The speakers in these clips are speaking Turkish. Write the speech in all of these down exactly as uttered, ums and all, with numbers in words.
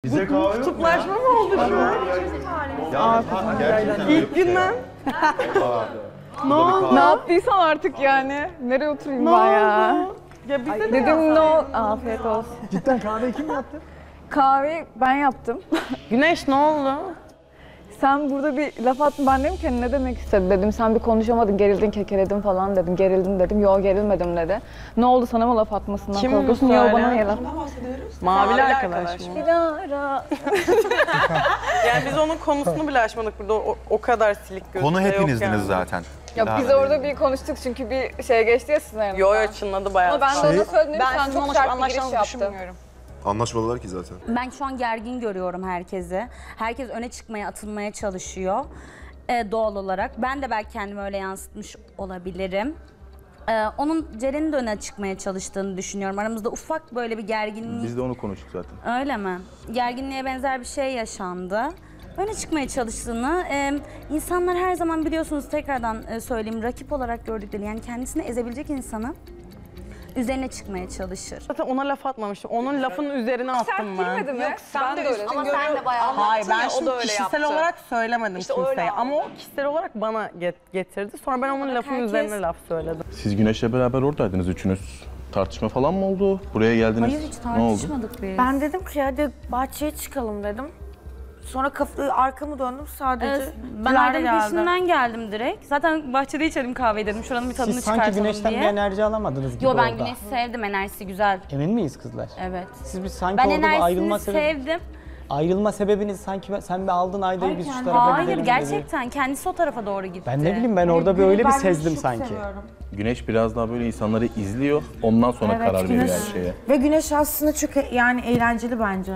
Bize kahve yok mu? Kutuplaşma mı oldu şu an? Ya, gerçekten İlk günden. Ne oldu? Ne yaptıysan artık yani. Nereye oturayım Ne ben ya? oldu? Ya bize de Dedim ne ol... Afiyet olsun. Cidden kahveyi kim yaptı? Kahve ben yaptım. Güneş ne oldu? Sen burada bir laf attın, ben dedim ki ne demek istedi dedim. Sen bir konuşamadın, gerildin, kekeledin falan dedim. Gerildin dedim. Yo gerilmedim dedi. Ne oldu sana mı laf atmasından Kim korkuyorsun? bu Yo söyle? bana yalan. Mavili arkadaş mı? Dilara. Yani biz onun konusunu bile açmadık burada. O, o kadar silik gözüküyor. Konu hepinizdiniz yani. zaten. Ya Daha biz da orada bir konuştuk çünkü bir şey geçti ya sizin aranızda. Yo yo çınladı bayağı. Ama ben de ona söyledim. Ben Sen sizin çok sert bir giriş anlaşmanızı yaptın. düşünmüyorum. Anlaşmalılar ki zaten. Ben şu an gergin görüyorum herkesi. Herkes öne çıkmaya, atılmaya çalışıyor ee, doğal olarak. Ben de belki kendimi öyle yansıtmış olabilirim. Ee, onun Ceren'in de öne çıkmaya çalıştığını düşünüyorum. Aramızda ufak böyle bir gerginlik. Biz de onu konuştuk zaten. Öyle mi? Gerginliğe benzer bir şey yaşandı. Öne çıkmaya çalıştığını, e, insanlar her zaman biliyorsunuz tekrardan e, söyleyeyim, rakip olarak gördükleri, yani kendisini ezebilecek insanı üzerine çıkmaya çalışır. Zaten ona laf atmamıştım. Onun lafının üzerine attım Sert ben. girmedi mi? Ben de öyle. Ama sen de bayağı Hayır ben anlattın ya, o şimdi da öyle kişisel yaptı. olarak söylemedim İşte öyle kimseye. aldı. Ama o kişisel olarak bana get- getirdi. Sonra ben onun lafının herkes- üzerine laf söyledim. Siz Güneş'le beraber oradaydınız üçünüz. Tartışma falan mı oldu? Buraya geldiniz. Hayır hiç Ne oldu? tartışmadık biz. Ben dedim ki hadi bahçeye çıkalım dedim. Sonra kafayı arkamı döndüm sadece. Evet, ben Dilara Erdem'in geldi. peşinden geldim direkt. Zaten bahçede içelim kahveyi dedim. Şuranın bir tadını Siz sanki çıkartalım güneşten diye. bir enerji alamadınız gibi Yo ben orada. güneşi sevdim, enerjisi güzel. Emin miyiz kızlar? Evet. Siz bir sanki Ben orada bir ayrılma enerjisini sebebi... sevdim. Ayrılma sebebiniz sanki ben- sen bir aldın Ayda'yı biz şu tarafa Hayır gidelim dedi. gerçekten kendisi o tarafa doğru gitti. Ben ne bileyim ben orada bir öyle bir sezdim sanki. Güneş biraz daha böyle insanları izliyor. Ondan sonra Evet, karar veriyor Güneş. her şeye. Ve güneş aslında çok e- yani eğlenceli bence.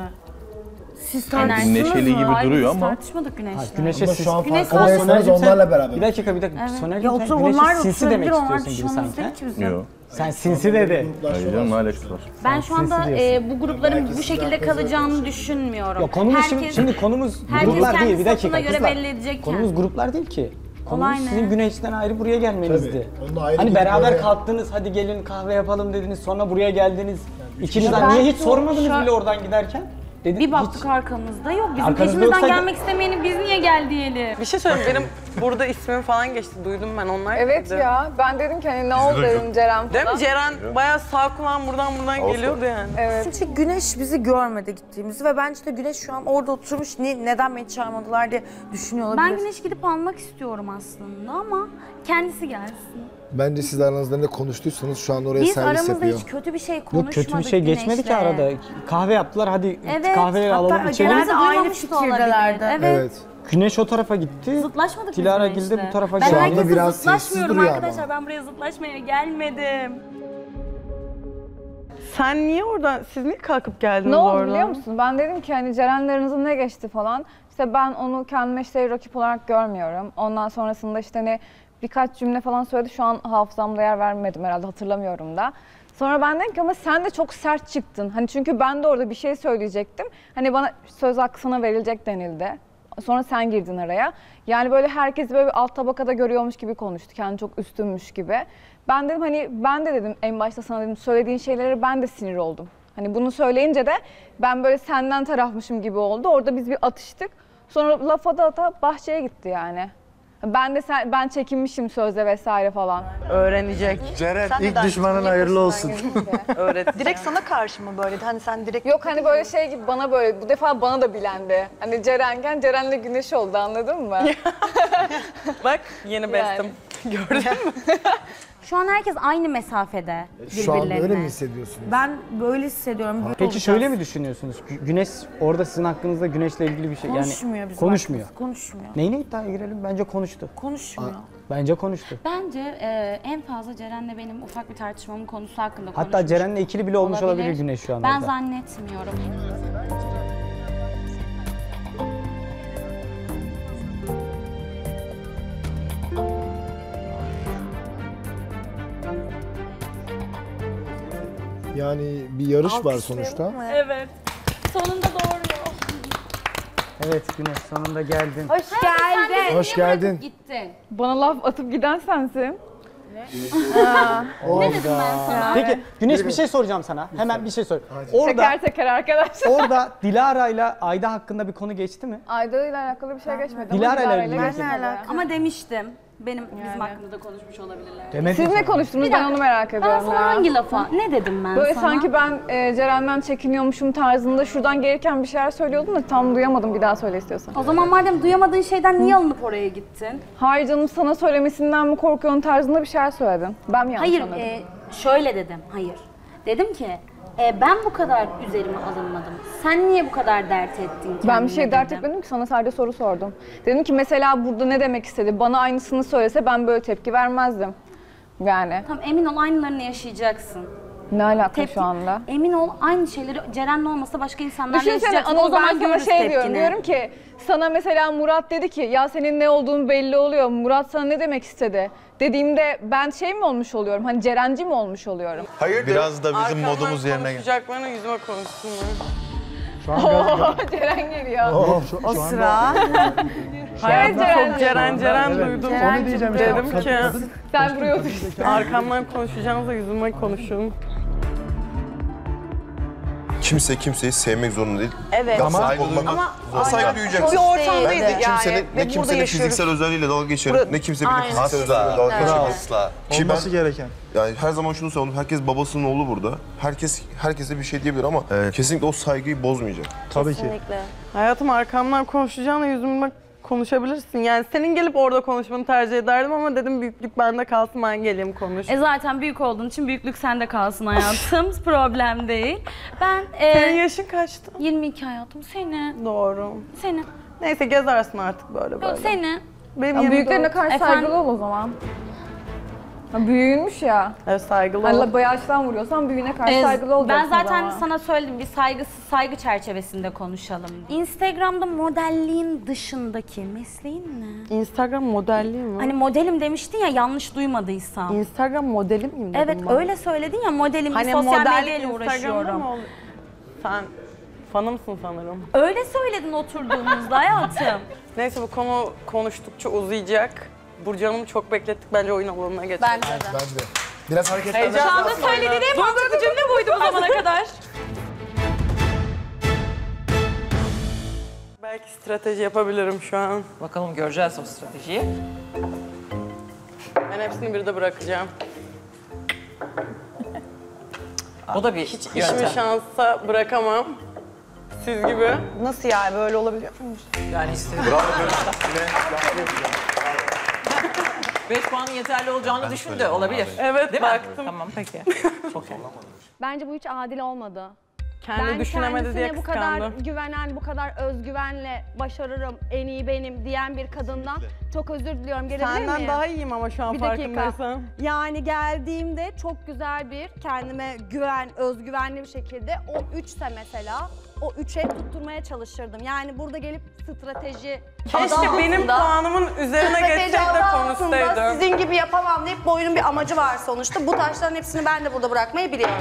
Siz Yani tartıştınız neşeli mı? gibi Hayır, duruyor biz ama tartışmadık Güneş'le. Güneşe siz... Şu an Güneş farkındaysanız Soner'cim sen- onlarla beraber. Bir dakika bir dakika. Evet. Soner'cim Ya sen otur güneşe onlar sinsi oturabilir, demek onlar istiyorsun gibi düşmanımız sanki. değil ha? ki bizim. Yok. Sen sinsi dedi. Hayır canım ne alakası var? Ben şu anda sinsi diyorsun. e, bu grupların bu şekilde kalacağını düşünmüyorum. Ya konumuz şimdi, Herkes- şimdi konumuz herkes gruplar kendi değil bir dakika safına göre kızlar. belli edecek Konumuz kendini. gruplar değil ki. Konumuz Olay ne? sizin güneşten ayrı buraya gelmenizdi. Tabii, onunla ayrı Hani gidip beraber oraya- kalktınız hadi gelin kahve yapalım dediniz sonra buraya geldiniz. İkinizden Ben niye hiç şu- sormadınız şu- bile oradan giderken? Dedi, Bir baktık hiç- arkamızda yok. Bizim Arkanızda peşimizden yoksa- gelmek istemeyeni biz niye gel diyelim. Bir şey söyleyeyim benim burada ismim falan geçti. Duydum ben onlar. Evet dedi. ya, ben dedim ki hani ne oldu dedim Ceren falan. Değil mi? Ceren bayağı sağ kulağım buradan buradan Olsun. geliyordu yani. Evet. Çünkü güneş bizi görmedi gittiğimizi ve bence de güneş şu an orada oturmuş ne, neden beni çağırmadılar diye düşünüyor olabilir. Ben Güneş gidip almak istiyorum aslında ama kendisi gelsin. Bence siz aranızda ne konuştuysanız şu an oraya Biz servis aramızda yapıyor. hiç kötü bir şey Yok konuşmadık kötü bir şey geçmedi ki Güneş'le. arada. Kahve yaptılar hadi Evet, kahveleri hatta alalım içelim. genelde aynı Duymamış da fikirdelerdi. olabilir. Evet. Evet. Güneş o tarafa gitti. Zıtlaşmadık biz Dilara Güneş'le. Gil de bu tarafa Ben geldi. Şu anda herkese biraz sessiz zıtlaşmıyorum duruyor ama. arkadaşlar. Ben buraya zıtlaşmaya gelmedim. Sen niye orada, siz niye kalkıp geldiniz Ne oldu oradan? biliyor musun? Ben dedim ki hani Ceren'le aranızda ne geçti falan. İşte ben onu kendime işte rakip olarak görmüyorum. Ondan sonrasında işte hani birkaç cümle falan söyledi. Şu an hafızamda yer vermedim herhalde, hatırlamıyorum da. Sonra ben dedim ki ama sen de çok sert çıktın. Hani çünkü ben de orada bir şey söyleyecektim. Hani bana söz hakkı sana verilecek denildi. Sonra sen girdin araya. Yani böyle herkes böyle bir alt tabakada görüyormuş gibi konuştu. Kendi çok üstünmüş gibi. Ben dedim hani ben de dedim en başta sana dedim söylediğin şeylere ben de sinir oldum. Hani bunu söyleyince de ben böyle senden tarafmışım gibi oldu. Orada biz bir atıştık. Sonra laf ata ata bahçeye gitti yani. Ben de sen, ben çekinmişim sözde vesaire falan. Öğrenecek. Ceren Sen ilk neden- düşmanın niye hayırlı olsun. Öğret. Direkt sana karşı mı böyleydi? Hani sen direkt... Yok hani böyle şey gibi bana böyle bu defa bana da bilendi. Hani Ceren'ken Ceren'le Güneş oldu, anladın mı? Bak yeni bestim. Gördün mü? Şu an herkes aynı mesafede Şu an birbirlerine. öyle mi hissediyorsunuz? Ben böyle hissediyorum. Peki şöyle mi düşünüyorsunuz? Gü- Güneş orada sizin hakkınızda Güneş'le ilgili bir şey Konuşmuyor yani bizim konuşmuyor. hakkımız, Konuşmuyor. Neyine iddiaya girelim? Bence konuştu. Konuşmuyor. Bence konuştu. Bence e, en fazla Ceren'le benim ufak bir tartışmamın konusu hakkında konuşmuş. Hatta Ceren'le ikili bile olmuş olabilir, Olabilir. Güneş şu an Ben orada. zannetmiyorum. Yani bir yarış var sonuçta. Evet. Sonunda doğruyor. Evet Güneş sonunda geldin. Hoş geldin. Hoş geldin. Gittin. Bana laf atıp giden sensin. Peki Güneş bir şey soracağım sana. Hemen bir şey sor. Orada Teker teker arkadaşlar. orada Dilara ile Ayda hakkında bir konu geçti mi? Ayda ile alakalı bir şey geçmedi. ama Dilara ile Dilara ilgili geçmedi. geçti. Ama demiştim. Benim bizim hakkımızda konuşmuş olabilirler. Demedin Siz sen. ne konuştunuz ben onu merak Ben ediyorum sana ya. hangi lafa? Ne dedim ben Böyle sana? sanki ben e, Ceren'den çekiniyormuşum tarzında şuradan gelirken bir şeyler söylüyordum da tam duyamadım, bir daha söyle istiyorsan. O zaman madem duyamadığın şeyden niye alınıp oraya gittin? Hayır canım, sana söylemesinden mi korkuyorsun tarzında bir şeyler söyledin. Ben mi yanlış Hayır, anladım? e, şöyle dedim. Hayır. Dedim ki e, ben bu kadar üzerime alınmadım. Sen niye bu kadar dert ettin kendine? Ben bir şey dert dedim. etmedim ki, sana sadece soru sordum. Dedim ki mesela burada ne demek istedi? Bana aynısını söylese ben böyle tepki vermezdim. Yani Tamam, emin ol aynılarını yaşayacaksın. ne alaka Tepki- şu anda? Emin ol aynı şeyleri Ceren'le olmasa başka insanlarla Düşünsene yaşayacaksın. Anıl, O zaman ben sana görürüz şey tepkini. diyorum, diyorum ki sana mesela Murat dedi ki ya senin ne olduğun belli oluyor. Murat sana ne demek istedi? Dediğimde ben şey mi olmuş oluyorum? Hani Cerenci mi olmuş oluyorum? Hayır biraz da bizim Arkamdan modumuz yerine gel. konuşacaklarına yüzüme konuşsunlar. Ceren geliyor. O sıra. Hayatımda çok Ceren Ceren duydum. Onu diyeceğim işte. Dedim ki Sen buraya otursun. arkamdan konuşacağınıza yüzüme konuşun. Kimse kimseyi sevmek zorunda değil. Evet. Ama saygı olmak zorunda. Saygı duyacaksın. Bir Ben ortamdaydık ne kimsenin, ne kimsenin fiziksel özelliğiyle dalga geçerim, ne kimse benim fiziksel özelliğiyle dalga geçerim. Asla. Ki ben Olması gereken. yani her zaman şunu savundum, herkes babasının oğlu burada. Herkes herkese bir şey diyebilir ama kesinlikle o saygıyı bozmayacak. Tabii ki. Kesinlikle. Hayatım arkamdan konuşacağına yüzüme konuşabilirsin. Yani senin gelip orada konuşmanı tercih ederdim ama dedim büyüklük bende kalsın, ben geleyim konuş. E zaten büyük olduğun için büyüklük sende kalsın hayatım. Problem değil. Ben e, Senin yaşın kaçtı? yirmi iki hayatım. Seni. Doğru. Seni. Neyse gezersin artık böyle böyle. Yok seni. Benim Ya yanımda büyüklerine ol. karşı Efendim? saygılı ol o zaman. Ha, büyüğünmüş ya. Evet, saygılı ol. Hani yaştan vuruyorsan büyüğüne karşı E, saygılı olacaksın ben zaten o zaman. sana söyledim bir saygısız saygı çerçevesinde konuşalım. Instagram'da modelliğin dışındaki mesleğin ne? Instagram modelliği mi? Hani modelim demiştin ya, yanlış duymadıysam. Instagram modeli miyim dedim Evet ben. öyle söyledin ya, modelim Hani sosyal modellik medyayla Instagram'da uğraşıyorum. mı ol- Sen fanımsın sanırım. Öyle söyledin oturduğumuzda hayatım. Neyse bu konu konuştukça uzayacak. Burcu Hanım'ı çok beklettik, bence oyun alanına geçelim. Bence de. Bence de. Biraz hareketler. Heyecan- Şu anda söylediğin en mantıklı cümle buydu bu zamana kadar. Belki strateji yapabilirim şu an. Bakalım göreceğiz o stratejiyi. Ben hepsini bir de bırakacağım. O da bir Hiç yöntem. işimi şansa bırakamam. Siz gibi. Nasıl yani, böyle olabiliyor mu? Yani istedim. Beş puanın yeterli olacağını düşündü. Olabilir. Evet, Değil mi? baktım. Tamam peki. Çok iyi. Bence bu hiç adil olmadı. Kendi Ben düşünemedi diye kendisine bu kadar kıskandım. güvenen, bu kadar özgüvenle başarırım, en iyi benim diyen bir kadından çok özür diliyorum. Gelebilir Senden miyim? daha iyiyim ama şu an Bir dakika. farkındaysan. Yani geldiğimde çok güzel bir kendime güven, özgüvenli bir şekilde o üçse mesela o üçe tutturmaya çalışırdım. Yani burada gelip strateji Keşke benim puanımın üzerine geçsek de konuşsaydım. sizin gibi yapamam deyip bu oyunun bir amacı var sonuçta. Bu taşların hepsini ben de burada bırakmayı biliyorum.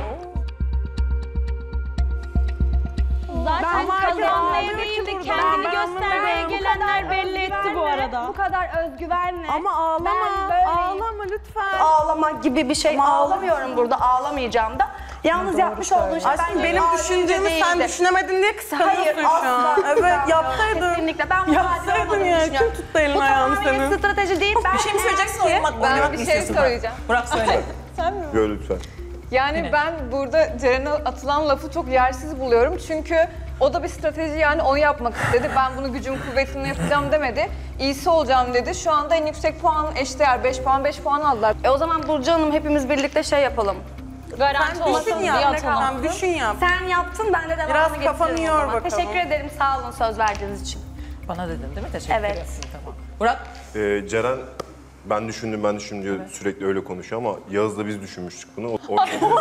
Zaten kazanmaya değil de kendini göstermeye gelenler belli etti bu arada. Bu kadar özgüvenle. Ama ağlama, Ben böyleyim. ağlama lütfen. Ağlama gibi bir şey ağlamıyorum burada, ağlamayacağım da. Yalnız yapmış olduğun şey Aslında bence benim adilce düşündüğümü sen değildi. düşünemedin diye kıskanıyorsun Hayır, şu an. asla. Evet, yapsaydın. Kesinlikle. Ben bu adil Yapsaydın olmadığını ya. düşünüyorum. Kim tuttu elini Bu ayağını tamamen senin? strateji değil. Ben Bir şey mi söyleyeceksin? Oynamak, Ben oynamak bir mı şey istiyorsun Burak? söyleyeceğim. Burak söyle. Gör lütfen. Yani ben burada Ceren'e atılan lafı çok yersiz buluyorum. Çünkü o da bir strateji, yani onu yapmak istedi. Ben bunu gücüm kuvvetimle yapacağım demedi. İyisi olacağım dedi. Şu anda en yüksek puan eşdeğer. beş puan beş puan aldılar. E o zaman Burcu Hanım hepimiz birlikte şey yapalım. Garanti olsun Düşün diye ya. atalım. Sen düşün ya. Sen yaptın, ben de devamını Biraz getiririm kafanı o yor zaman. bakalım. Teşekkür ederim, sağ olun söz verdiğiniz için. Bana dedin değil mi? Teşekkür Evet. ederim. Tamam. Burak. Ee, Ceren ben düşündüm ben düşündüm diyor sürekli öyle konuşuyor ama Yağız'la biz düşünmüştük bunu. O, o...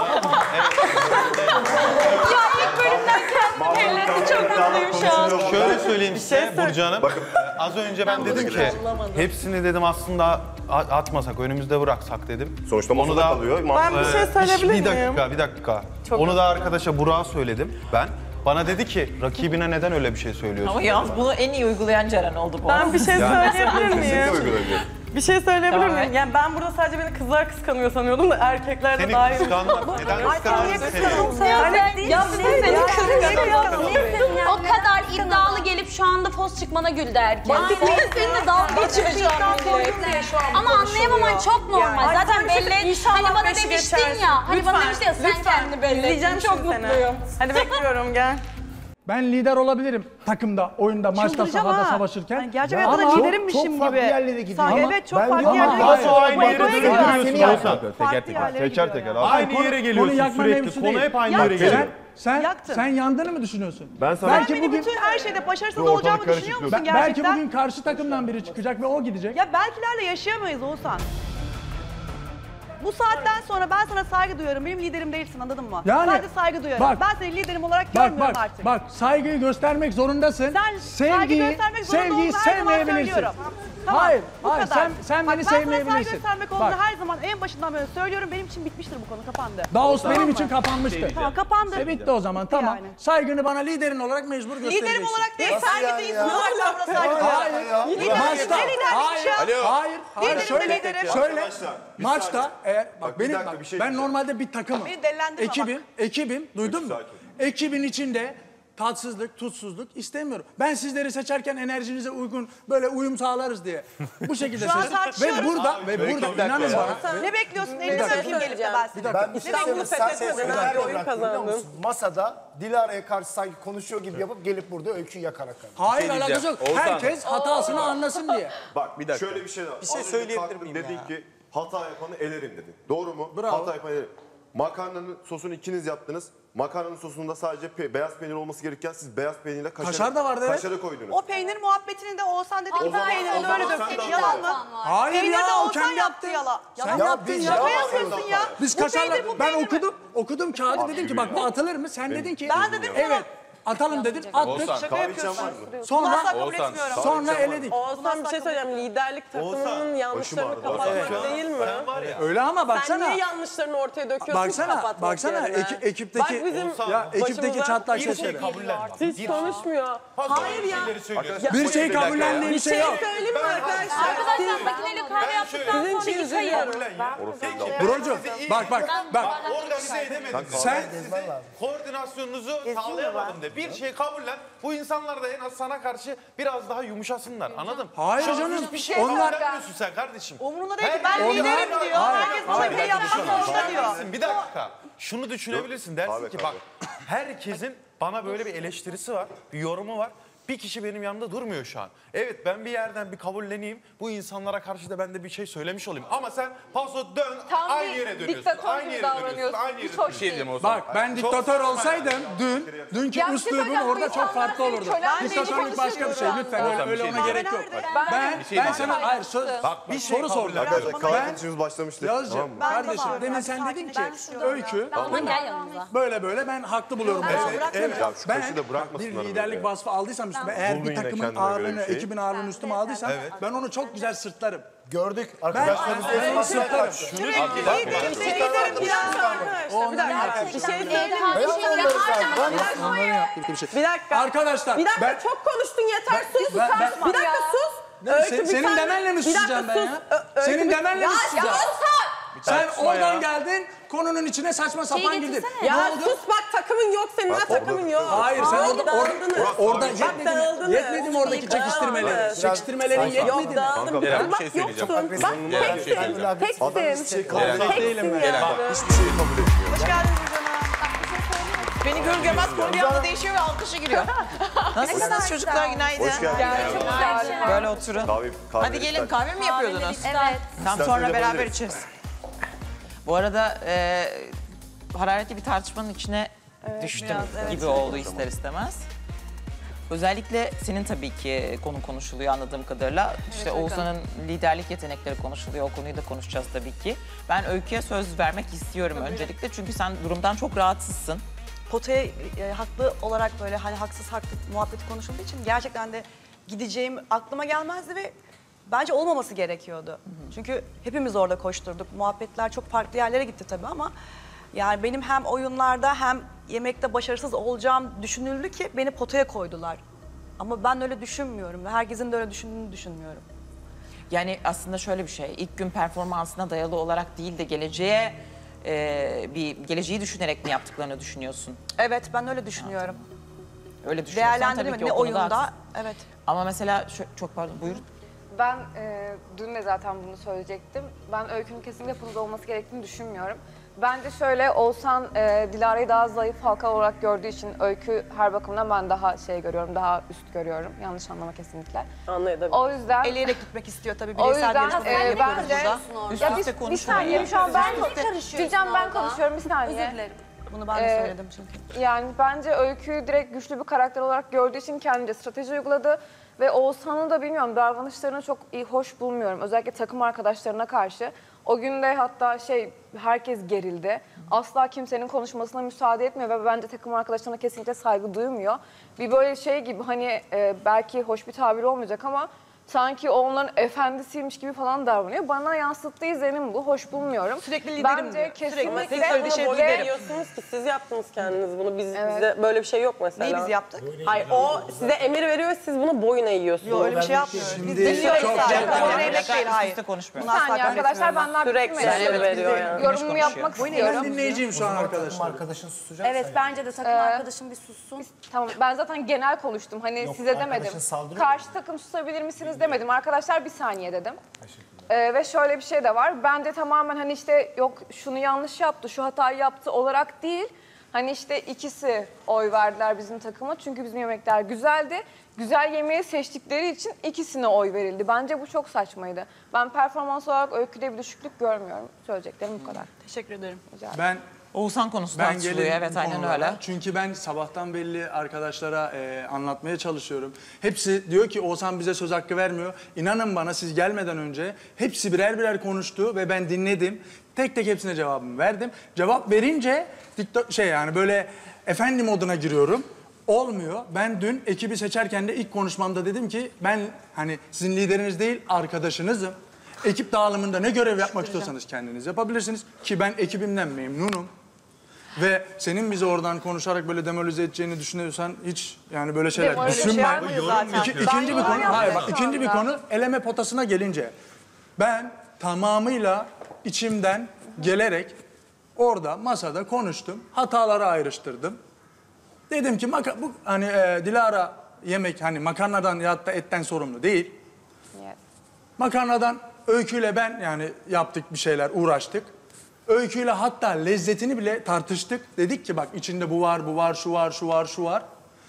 Şöyle söyleyeyim size Burcu Hanım. Bakın Az önce ben dedim ki hepsini dedim aslında a- atmasak, önümüzde bıraksak dedim. sonuçta Onu masada da- kalıyor. Ben bir şey söyleyebilir Bir miyim? dakika, bir dakika. Onu da arkadaşa Burak'a söyledim ben. Bana dedi ki rakibine neden öyle bir şey söylüyorsun? Ama yalnız bunu en iyi uygulayan Ceren oldu bu arada. Ben bir şey söyleyebilir Kesinlikle miyim? uygulayacak. Bir şey söyleyebilir Tamam. miyim? Yani ben burada sadece beni kızlar kıskanıyor sanıyordum da erkekler de Seni dahil. kıskanlar. Neden kıskanlar seni? Ya seni seni O kadar iddialı gelip şu anda poz çıkmana güldü herkes. Seninle dalga geçiyor şu an millet. Ama anlayamaman çok normal. Zaten belli. Hani bana demiştin ya. Hani bana demiştin ya sen kendini belli İzleyeceğim ettin. Çok şimdi seni. mutluyum. Hadi bekliyorum gel. Ben lider olabilirim takımda, oyunda, maçta, Çıldıracağım sahada ha. savaşırken. Yani gerçek Ama hayatta liderimmişim gibi. yerlere gidiyor. Sanki Ama evet çok ben farklı diyorum yerlere ama gidiyor. aynı yere Oraya dönüyorsun gidiyor. Seni Oğuzhan. Farklı yerlere Teker gidiyor teker. yani. Aynı konu- yere konu geliyorsun yakma sürekli. mevzusu Konu değil. hep aynı Ya yere sen- geliyor. Sen, sen, Yaktın. sen yandığını mı düşünüyorsun? Ben sana Belki Beni bugün, bütün her şeyde başarısız Dur, ortalık olacağımı karışık düşünüyor dur. musun be- belki gerçekten? bugün karşı takımdan biri çıkacak ve o gidecek. Ya belkilerle yaşayamayız Oğuzhan. Bu saatten sonra ben sana saygı duyuyorum. Benim liderim değilsin anladın mı? Yani- Sadece saygı duyuyorum. Bak- ben seni liderim olarak Bak görmüyorum bak artık. bak saygıyı göstermek zorundasın. Sen saygı sevgiyi, göstermek zorunda sevgiyi olduğunu her zaman sevmeyebilirsin. söylüyorum. Tamam, Hayır, bu hayır kadar. sen, sen Bak, beni ben sana sevmeyebilirsin. saygı göstermek olduğunu Bak, her zaman en başından beri söylüyorum. Benim için bitmiştir bu konu, kapandı. Davos Tamam benim mı? için kapanmıştı. Tamam kapandı. E bitti o zaman tamam. Yani. Saygını bana liderin olarak mecbur göstereceksin. Liderim olarak değil, Nasıl saygı yani değilsin ya? olarak ben buna saygı Hayır. duyuyorum. Liderim, Maçta. ne liderlik Hayır. ya? Hayır. Hayır. Hayır. Liderim de Şöyle. liderim. Şöyle. Arkadaşlar, bir Maçta saniye. eğer bak, Bak, bir benim dakika, bak, bir şey ben diyeceğim. normalde bir takımım. Beni delilendirme bak. Ekibim, ekibim duydun mu? Sakin. Ekibin içinde tatsızlık, tutsuzluk istemiyorum. Ben sizleri seçerken enerjinize uygun böyle uyum sağlarız diye. Bu şekilde Şu an seçtim. Ve tartışıyoruz. burada ve burada inanın bana. Ne bekliyorsun? Elini öpeyim gelip de ben seni. Ben bir şey söyleyeyim. Sen fethetmedin, sesini her nerede oyun bıraktın biliyor kazandın. musun? Masada Dilara'ya karşı sanki konuşuyor gibi yapıp gelip burada öyküyü yakarak kaldı. Hayır alakası yok. Herkes hatasını anlasın diye. Bak bir dakika. Şöyle bir şey daha. Bir şey Az önce söyleyebilir kalktın, miyim dedin ya? ki hata yapanı elerim dedin. Doğru mu? Bravo. Hata yapanı elerim. Makarnanın sosunu ikiniz yaptınız. Makarnanın sosunda sadece pe- beyaz peynir olması gerekirken siz beyaz peynirle kaşarı, Kaşar da vardı, evet. kaşarı koydunuz. O peynir muhabbetini de Oğuzhan dedi ki bu zaman- peynirini o zaman öyle sen döktük. de Yalan mı? Hayır Peynir de ya o Oğuzhan kendi yaptı yaptı. yala. Sen Yalan yaptın biz ya. Şaka ya. yapıyorsun ya. Biz Bu kaşarla peynir, bu ben peynir mi? okudum. Okudum kağıdı dedim ki gibi bak ya. bu atılır mı? Sen dedin ki Ben dedim evet. Atalım dedin. Attık. Oğuzhan, Kahve içen var mı? Asla Sonra kabul etmiyorum. sonra eledik. Oğuzhan bir şey söyleyeceğim. Liderlik takımının yanlışlarını ağrıdı. kapatmak değil mi? Öyle ama Sen baksana. niye yanlışlarını ortaya döküyorsun Baksana, kapatmak baksana yerine? eki- ekipteki Bak bizim ya ekipteki başımıza çatlak Bir şey sesleri. kabullen. hiç konuşmuyor. Hayır ya. Bir şey kabullendiği bir şey yok. Söyleyeyim mi arkadaşlar? Arkadaşlar makineli kahve yaptıktan Sizin sonra için iki çay üzülüyorum. Brocuğum bak bak bak. Organize edemedim. Sen Koordinasyonunuzu sağlayamadım de. Bir şey kabullen. Bu insanlar da en az sana karşı biraz daha yumuşasınlar. Anladın mı? Hayır Şu an canım, Hiçbir şey onlar- kabullenmiyorsun sen kardeşim. Umurunda değil ki Her- ben Onlar- liderim diyor. Hayır, Herkes bana hayır, bir şey yapmak zorunda diyor. Düşünebilirsin, bir dakika. Şunu düşünebilirsin. Dersin Kahve, ki kahve. bak herkesin bana böyle bir eleştirisi var, bir yorumu var. Bir kişi benim yanımda durmuyor şu an. Evet ben bir yerden bir kabulleneyim. Bu insanlara karşı da ben de bir şey söylemiş olayım. Ama sen paso dön Tam aynı bir yere dönüyorsun. diktatör Aynı gibi yere davranıyorsun. dönüyorsun. Aynı Hiç yere hoş dönüyorsun. değil. bak ben diktatör olsaydım dün dünkü Ya bir şey üslubum söyleyeceğim, orada bu çok insanlar farklı seni olurdu. kölen gibi Diktatörlük başka bir şey konuşuyor lütfen şu öyle, anda. öyle ona gerek yok. Ben- Ben ben sana hayır söz Bak bir şey soru sordum. Arkadaşlar kahve Ben içimiz başlamıştı. Yazcığım Tamam mı? kardeşim Ben de demin var. sen Ben dedin ki sakin- öykü Ama gel yanımıza. böyle böyle ben haklı buluyorum. Evet, evet. Ya şu Ben kaşı da bir bırakmasınlar. liderlik böyle. vasfı aldıysam üstüme eğer Buldun bir yine takımın kendine göre ağırlığını, bir şey. ekibin ağırlığını üstüme aldıysam Evet. ben onu çok güzel sırtlarım. Gördük. Ben Arkadaşlarımız ben en onu başına sırtlarım. kaçtı. Liderim bir şey söyleyeyim. Bir dakika. Bir şey söyleyeyim mi? Onların yaptığı bir şey. Bir dakika. Arkadaşlar Bir dakika ben çok konuştun yeter sus. ben- ben- Bir dakika sus. Ne, Öykü, sen- bir senin saniye. demenle mi Bir dakika, susacağım ben sus. ya? Ö- Öykü, Senin bir- demenle mi Ya, susacağım? ya, Sen tartışma oradan ya. geldin, konunun içine saçma sapan girdin. getirsene. Ne Ya oldu? sus bak takımın yok senin ha takımın yok. Hayır sen orada orada dağıldınız. orada Bak yetmedi mi? dağıldınız. Yetmedi mi oradaki çekiştirmeleri? Dağıldınız. Çekiştirmelerin Yok yetmedi mi? dağıldım. Eren, bir Bak şey söyleyeceğim. yoksun. Bak Eren, bir şey teksin. söyleyeceğim. Adam hiçbir şey Teksin. kabul etmiyor. Teksin ben. ya. Hiçbir şeyi kabul etmiyor. Hoş geldiniz canım. Beni gör görmez konu bir anda değişiyor ve alkışa giriyor. Nasılsınız çocuklar? Günaydın. Hoş geldin. Böyle oturun. Kahve, kahve Hadi gelin kahve mi yapıyordunuz? Evet. Tam İsterseniz sonra beraber yapabiliriz. içeriz. Bu arada e, hararetli bir tartışmanın içine düştüm gibi oldu ister istemez. Özellikle senin tabii ki konu konuşuluyor anladığım kadarıyla. İşte Oğuzhan'ın liderlik yetenekleri konuşuluyor. O konuyu da konuşacağız tabii ki. Ben Öykü'ye söz vermek istiyorum öncelikle. Çünkü sen durumdan çok rahatsızsın. Potaya e, haklı olarak böyle hani haksız haklı muhabbeti konuşulduğu için gerçekten de gideceğim aklıma gelmezdi ve bence olmaması gerekiyordu. Hı hı. Çünkü hepimiz orada koşturduk. Muhabbetler çok farklı yerlere gitti tabii ama yani benim hem oyunlarda hem yemekte başarısız olacağım düşünüldü ki beni potaya koydular. Ama ben öyle düşünmüyorum ve herkesin de öyle düşündüğünü düşünmüyorum. Yani aslında şöyle bir şey, ilk gün performansına dayalı olarak değil de geleceğe e, bir geleceği düşünerek mi yaptıklarını düşünüyorsun? Evet, ben öyle düşünüyorum. Öyle düşünüyorsan tabii Değerlendirme ki ne o konuda oyunda, haklısın. evet. Ama mesela şu, çok pardon buyurun. Ben e, dün de zaten bunu söyleyecektim. Ben Öykü'nün kesinlikle burada olması gerektiğini düşünmüyorum. Bence şöyle, Oğuzhan e, Dilara'yı daha zayıf halka olarak gördüğü için Öykü her bakımdan ben daha şey görüyorum, daha üst görüyorum. Yanlış anlama kesinlikle. Anlayabilirim. O yüzden... Eleyerek gitmek istiyor tabii, O bireysel bir yüzden yarışma e, yapıyoruz bence... burada. Ya bir, bir saniye, şu an ben Gülcan ben konuşuyorum, bir saniye. Özür dilerim. Bunu ben de Ee, söyledim çünkü. Yani bence Öykü'yü direkt güçlü bir karakter olarak gördüğü için kendince strateji uyguladı. Ve Oğuzhan'ı da bilmiyorum, davranışlarını çok iyi, hoş bulmuyorum. Özellikle takım arkadaşlarına karşı. O gün de hatta şey, herkes gerildi. Asla kimsenin konuşmasına müsaade etmiyor ve bence takım arkadaşlarına kesinlikle saygı duymuyor. Bir böyle şey gibi, hani e, belki hoş bir tabir olmayacak ama sanki o onların efendisiymiş gibi falan davranıyor. Bana yansıttığı izlenim bu. Hoş bulmuyorum. Sürekli liderim Bence diyor. kesinlikle... Sürekli tek söylediği şey boyun liderim. eğiyorsunuz ki siz yaptınız kendiniz bunu. Biz, Evet. Bize böyle bir şey yok mesela. Neyi biz yaptık? Hayır, o size emir veriyor, siz bunu boyun eğiyorsunuz. Yok, öyle bir şey yapmıyoruz. Biz Şimdi dinliyoruz çok- sadece. çok- Boyun eğmek değil, hayır. Üst konuşmuyor. Bir saniye arkadaşlar, ben daha Sürekli bitirmedim. emir veriyor yani. Yorumumu yapmak Ben istiyorum. dinleyeceğim şu an arkadaşlar. Arkadaşın susacak. Evet, bence de takım Ee, arkadaşım bir sussun. Tamam, ben zaten genel konuştum. Hani Yok, size demedim. arkadaşın saldırıyor. Karşı takım susabilir misiniz demedim. Arkadaşlar bir saniye dedim. Ee, ve şöyle bir şey de var. Ben de tamamen hani işte yok şunu yanlış yaptı, şu hatayı yaptı olarak değil. Hani işte ikisi oy verdiler bizim takıma. Çünkü bizim yemekler güzeldi. Güzel yemeği seçtikleri için ikisine oy verildi. Bence bu çok saçmaydı. Ben performans olarak Öykü'de bir düşüklük görmüyorum. Söyleyeceklerim bu kadar. Teşekkür ederim. Ben Oğuzhan konusu Ben tartışılıyor, gelelim evet bu aynen konulara. öyle. Çünkü ben sabahtan belli arkadaşlara e, anlatmaya çalışıyorum. Hepsi diyor ki Oğuzhan bize söz hakkı vermiyor. İnanın bana, siz gelmeden önce hepsi birer birer konuştu ve ben dinledim. Tek tek hepsine cevabımı verdim. Cevap verince TikTok şey yani böyle efendi moduna giriyorum. Olmuyor. Ben dün ekibi seçerken de ilk konuşmamda dedim ki ben hani sizin lideriniz değil arkadaşınızım. Ekip dağılımında ne görev yapmak istiyorsanız kendiniz yapabilirsiniz. Ki ben ekibimden memnunum. Ve senin bizi oradan konuşarak böyle demoralize edeceğini düşünüyorsan hiç yani böyle şeyler Demoralize düşünme. yapmıyor zaten. İki- Ben ikinci bir yorum konu, hayır bak yapmadım şu ikinci bir anda. konu eleme potasına gelince. Ben tamamıyla içimden gelerek orada masada konuştum. Hataları ayrıştırdım. Dedim ki maka, bu hani e, Dilara yemek hani makarnadan ya da etten sorumlu değil. Evet. Makarnadan Öykü'yle ben yani yaptık bir şeyler, uğraştık. Öykü'yle hatta lezzetini bile tartıştık. Dedik ki bak içinde bu var, bu var, şu var, şu var, şu var.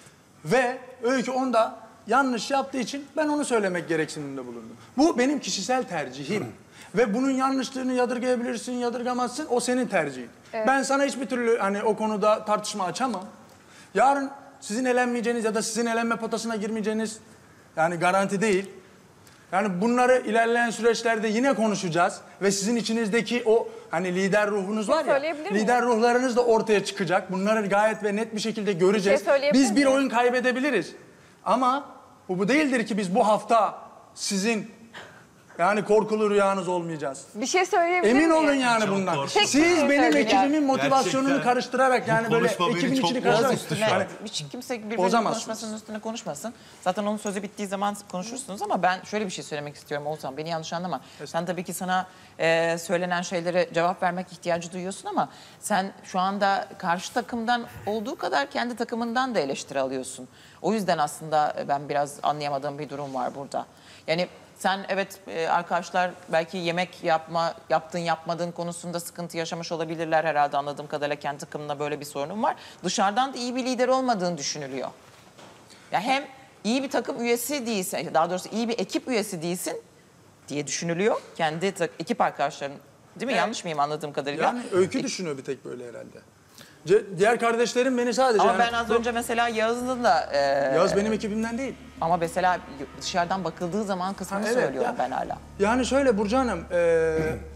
Ve Öykü onda yanlış yaptığı için ben onu söylemek gereksiniminde bulundum. Bu benim kişisel tercihim. Ve bunun yanlışlığını yadırgayabilirsin, yadırgamazsın. O senin tercihin. Evet. Ben sana hiçbir türlü hani o konuda tartışma açamam. Yarın sizin elenmeyeceğiniz ya da sizin elenme potasına girmeyeceğiniz yani garanti değil. Yani bunları ilerleyen süreçlerde yine konuşacağız ve sizin içinizdeki o hani lider ruhunuz var ya, söyleyebilir miyim? lider ruhlarınız da ortaya çıkacak. Bunları gayet ve net bir şekilde göreceğiz. Bir şey söyleyebilir Biz bir miyim? oyun kaybedebiliriz. Ama bu, bu değildir ki biz bu hafta sizin yani korkulu rüyanız olmayacağız. Bir şey söyleyebilir Emin miyim? olun yani Çok bundan. korkunç. Tek bir Siz şey benim söyleyeceğim. ekibimin motivasyonunu Gerçekten. karıştırarak yani Bu böyle konuşma beni ekibin çok içini bozdu karıştırarak. üstü şu an. Yani Hiç kimse birbirinin Bozamaz. konuşmasının üstüne konuşmasın. Zaten onun sözü bittiği zaman konuşursunuz ama ben şöyle bir şey söylemek istiyorum Oğuzhan. Beni yanlış anlama. Sen tabii ki sana e, söylenen şeylere cevap vermek ihtiyacı duyuyorsun ama sen şu anda karşı takımdan olduğu kadar kendi takımından da eleştiri alıyorsun. O yüzden aslında ben biraz anlayamadığım bir durum var burada. Yani sen evet e, arkadaşlar belki yemek yapma, yaptığın yapmadığın konusunda sıkıntı yaşamış olabilirler herhalde anladığım kadarıyla kendi takımında böyle bir sorunun var. Dışarıdan da iyi bir lider olmadığın düşünülüyor. Ya hem iyi bir takım üyesi değilsin, daha doğrusu iyi bir ekip üyesi değilsin diye düşünülüyor. Kendi ta- ekip arkadaşların, değil mi? Evet. Yanlış mıyım anladığım kadarıyla? Yani Öykü düşünüyor bir tek böyle herhalde. Ce- diğer kardeşlerim beni sadece... Ama yani- ben az önce mesela Yağız'ın da... E, Yağız benim ekibimden değil. Ama mesela dışarıdan bakıldığı zaman kısmını Ha, evet, söylüyorum ya. ben hala. Yani şöyle Burcu Hanım, e,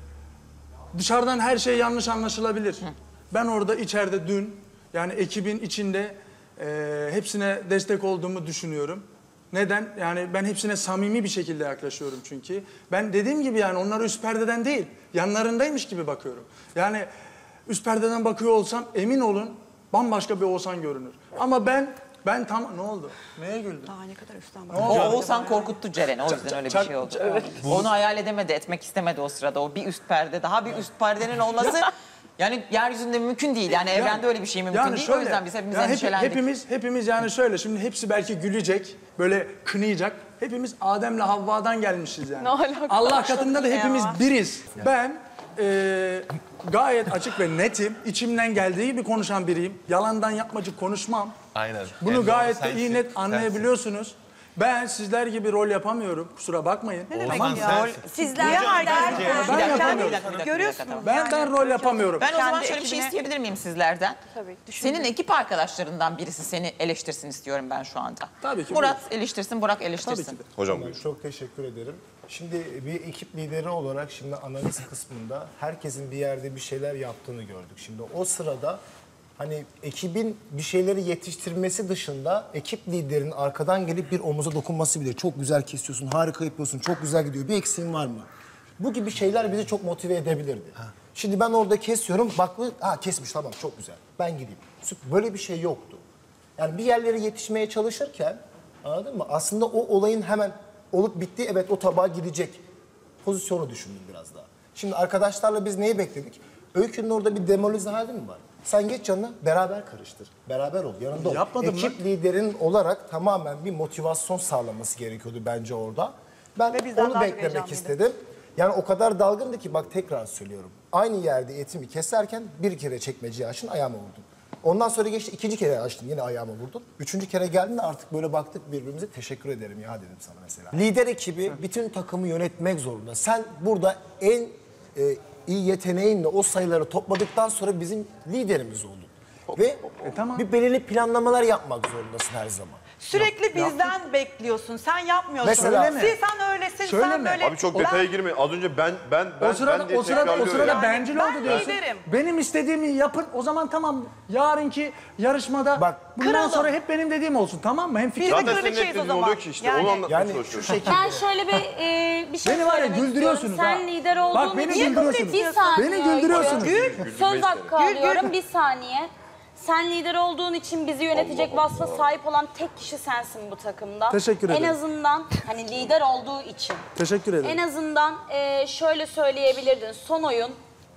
dışarıdan her şey yanlış anlaşılabilir. Ben orada içeride dün, yani ekibin içinde e, hepsine destek olduğumu düşünüyorum. Neden? Yani ben hepsine samimi bir şekilde yaklaşıyorum çünkü. Ben dediğim gibi yani onları üst perdeden değil, yanlarındaymış gibi bakıyorum. Yani üst perdeden bakıyor olsam emin olun bambaşka bir Oğuzhan görünür. Ama ben Ben tam ne oldu? Neye güldün? Aa ne kadar üstten O Oğuzhan korkuttu Ceren'i, o yüzden öyle bir şey oldu. Evet. Onu hayal edemedi, etmek istemedi o sırada. O bir üst perde, daha bir üst perdenin olması yani yeryüzünde mümkün değil. Yani evrende öyle bir şey mümkün değil. O yüzden biz hepimiz yani hep- endişelendik. Hepimiz, hepimiz yani şöyle, şimdi hepsi belki gülecek, böyle kınayacak. Hepimiz Adem'le Havva'dan gelmişiz yani. Ne alaka? Allah katında da hepimiz Ya. biriz. Ben eee, gayet açık ve netim, içimden geldiği gibi konuşan biriyim. Yalandan yapmacık konuşmam. Aynen. Bunu En doğru gayet de sensin, iyi net sensin. anlayabiliyorsunuz. Ben sizler gibi rol yapamıyorum. Kusura bakmayın. Ne demek Tamam mı? ya? Sizler Ben herkes yapamıyorum. görüyorsunuz. Ben ben rol yapamıyorum. Ben o zaman Kendi şöyle bir şey ekibine- isteyebilir miyim sizlerden? Tabii. Senin ekip arkadaşlarından birisi seni eleştirsin istiyorum ben şu anda. Tabii ki, Murat eleştirsin, Burak eleştirsin. Tabii ki de. Hocam Ben buyur. çok teşekkür ederim. Şimdi bir ekip lideri olarak şimdi analiz kısmında herkesin bir yerde bir şeyler yaptığını gördük. Şimdi o sırada hani ekibin bir şeyleri yetiştirmesi dışında ekip liderinin arkadan gelip bir omuza dokunması bile çok güzel kesiyorsun, harika yapıyorsun, çok güzel gidiyor. Bir eksiğin var mı? Bu gibi şeyler bizi çok motive edebilirdi. Şimdi ben orada kesiyorum, bak ha kesmiş tamam çok güzel ben gideyim. Böyle bir şey yoktu. Yani bir yerlere yetişmeye çalışırken anladın mı? Aslında o olayın hemen olup bitti evet o tabağa gidecek pozisyonu düşündüm biraz daha. Şimdi arkadaşlarla biz neyi bekledik? Öykünün orada bir demolize hali mi var? Sen geç yanına beraber karıştır. Beraber ol, yanında ol. Yapmadım Ekip liderin olarak tamamen bir motivasyon sağlaması gerekiyordu bence orada. Ben Ve bizden onu daha çok beklemek heyecanlıydı. istedim. Yani o kadar dalgındı ki bak tekrar söylüyorum. Aynı yerde etimi keserken bir kere çekmeceyi açın ayağıma vurdun. Ondan sonra geçti ikinci kere açtın yine ayağıma vurdun. Üçüncü kere geldin de artık böyle baktık birbirimize teşekkür ederim ya dedim sana mesela. Lider ekibi bütün takımı yönetmek zorunda. Sen burada en e, iyi yeteneğinle o sayıları topladıktan sonra bizim liderimiz oldun. Ve bir belirli planlamalar yapmak zorundasın her zaman. Sürekli bizden bekliyorsun. Sen yapmıyorsun. Mesela- Öyle mi? Sen öylesin, sen Söyleme. böyle. Abi çok Ben- detaya girme. Az önce ben ben ben O sırada ben diye o sırada o tekrarlıyor sırada ya. bencil ben oldu diyorsun. liderim. Benim istediğimi yapın. O zaman tamam. Yarınki yarışmada Bak, bundan kıralım. sonra hep benim dediğim olsun. Tamam mı? Hem fikir. Biz de Zaten senin kraliçeyiz o eklediğin zaman. oluyor ki işte Yani- onu anlatmaya Yani şu çalışıyorum. şekilde. Ben şöyle bir e, bir şey Beni var ya söylemek güldürüyorsunuz istiyorum. ha. Sen lider Bak olduğun beni için güldürüyorsunuz. bir saniye. Beni güldürüyorsunuz. Gül. Söz hakkı Gül, gül. alıyorum bir saniye. Sen lider olduğun için bizi yönetecek vasfa sahip olan tek kişi sensin bu takımda. Teşekkür En ederim. azından hani lider olduğu için. Teşekkür ederim. En azından e, şöyle söyleyebilirdin. Son oyun.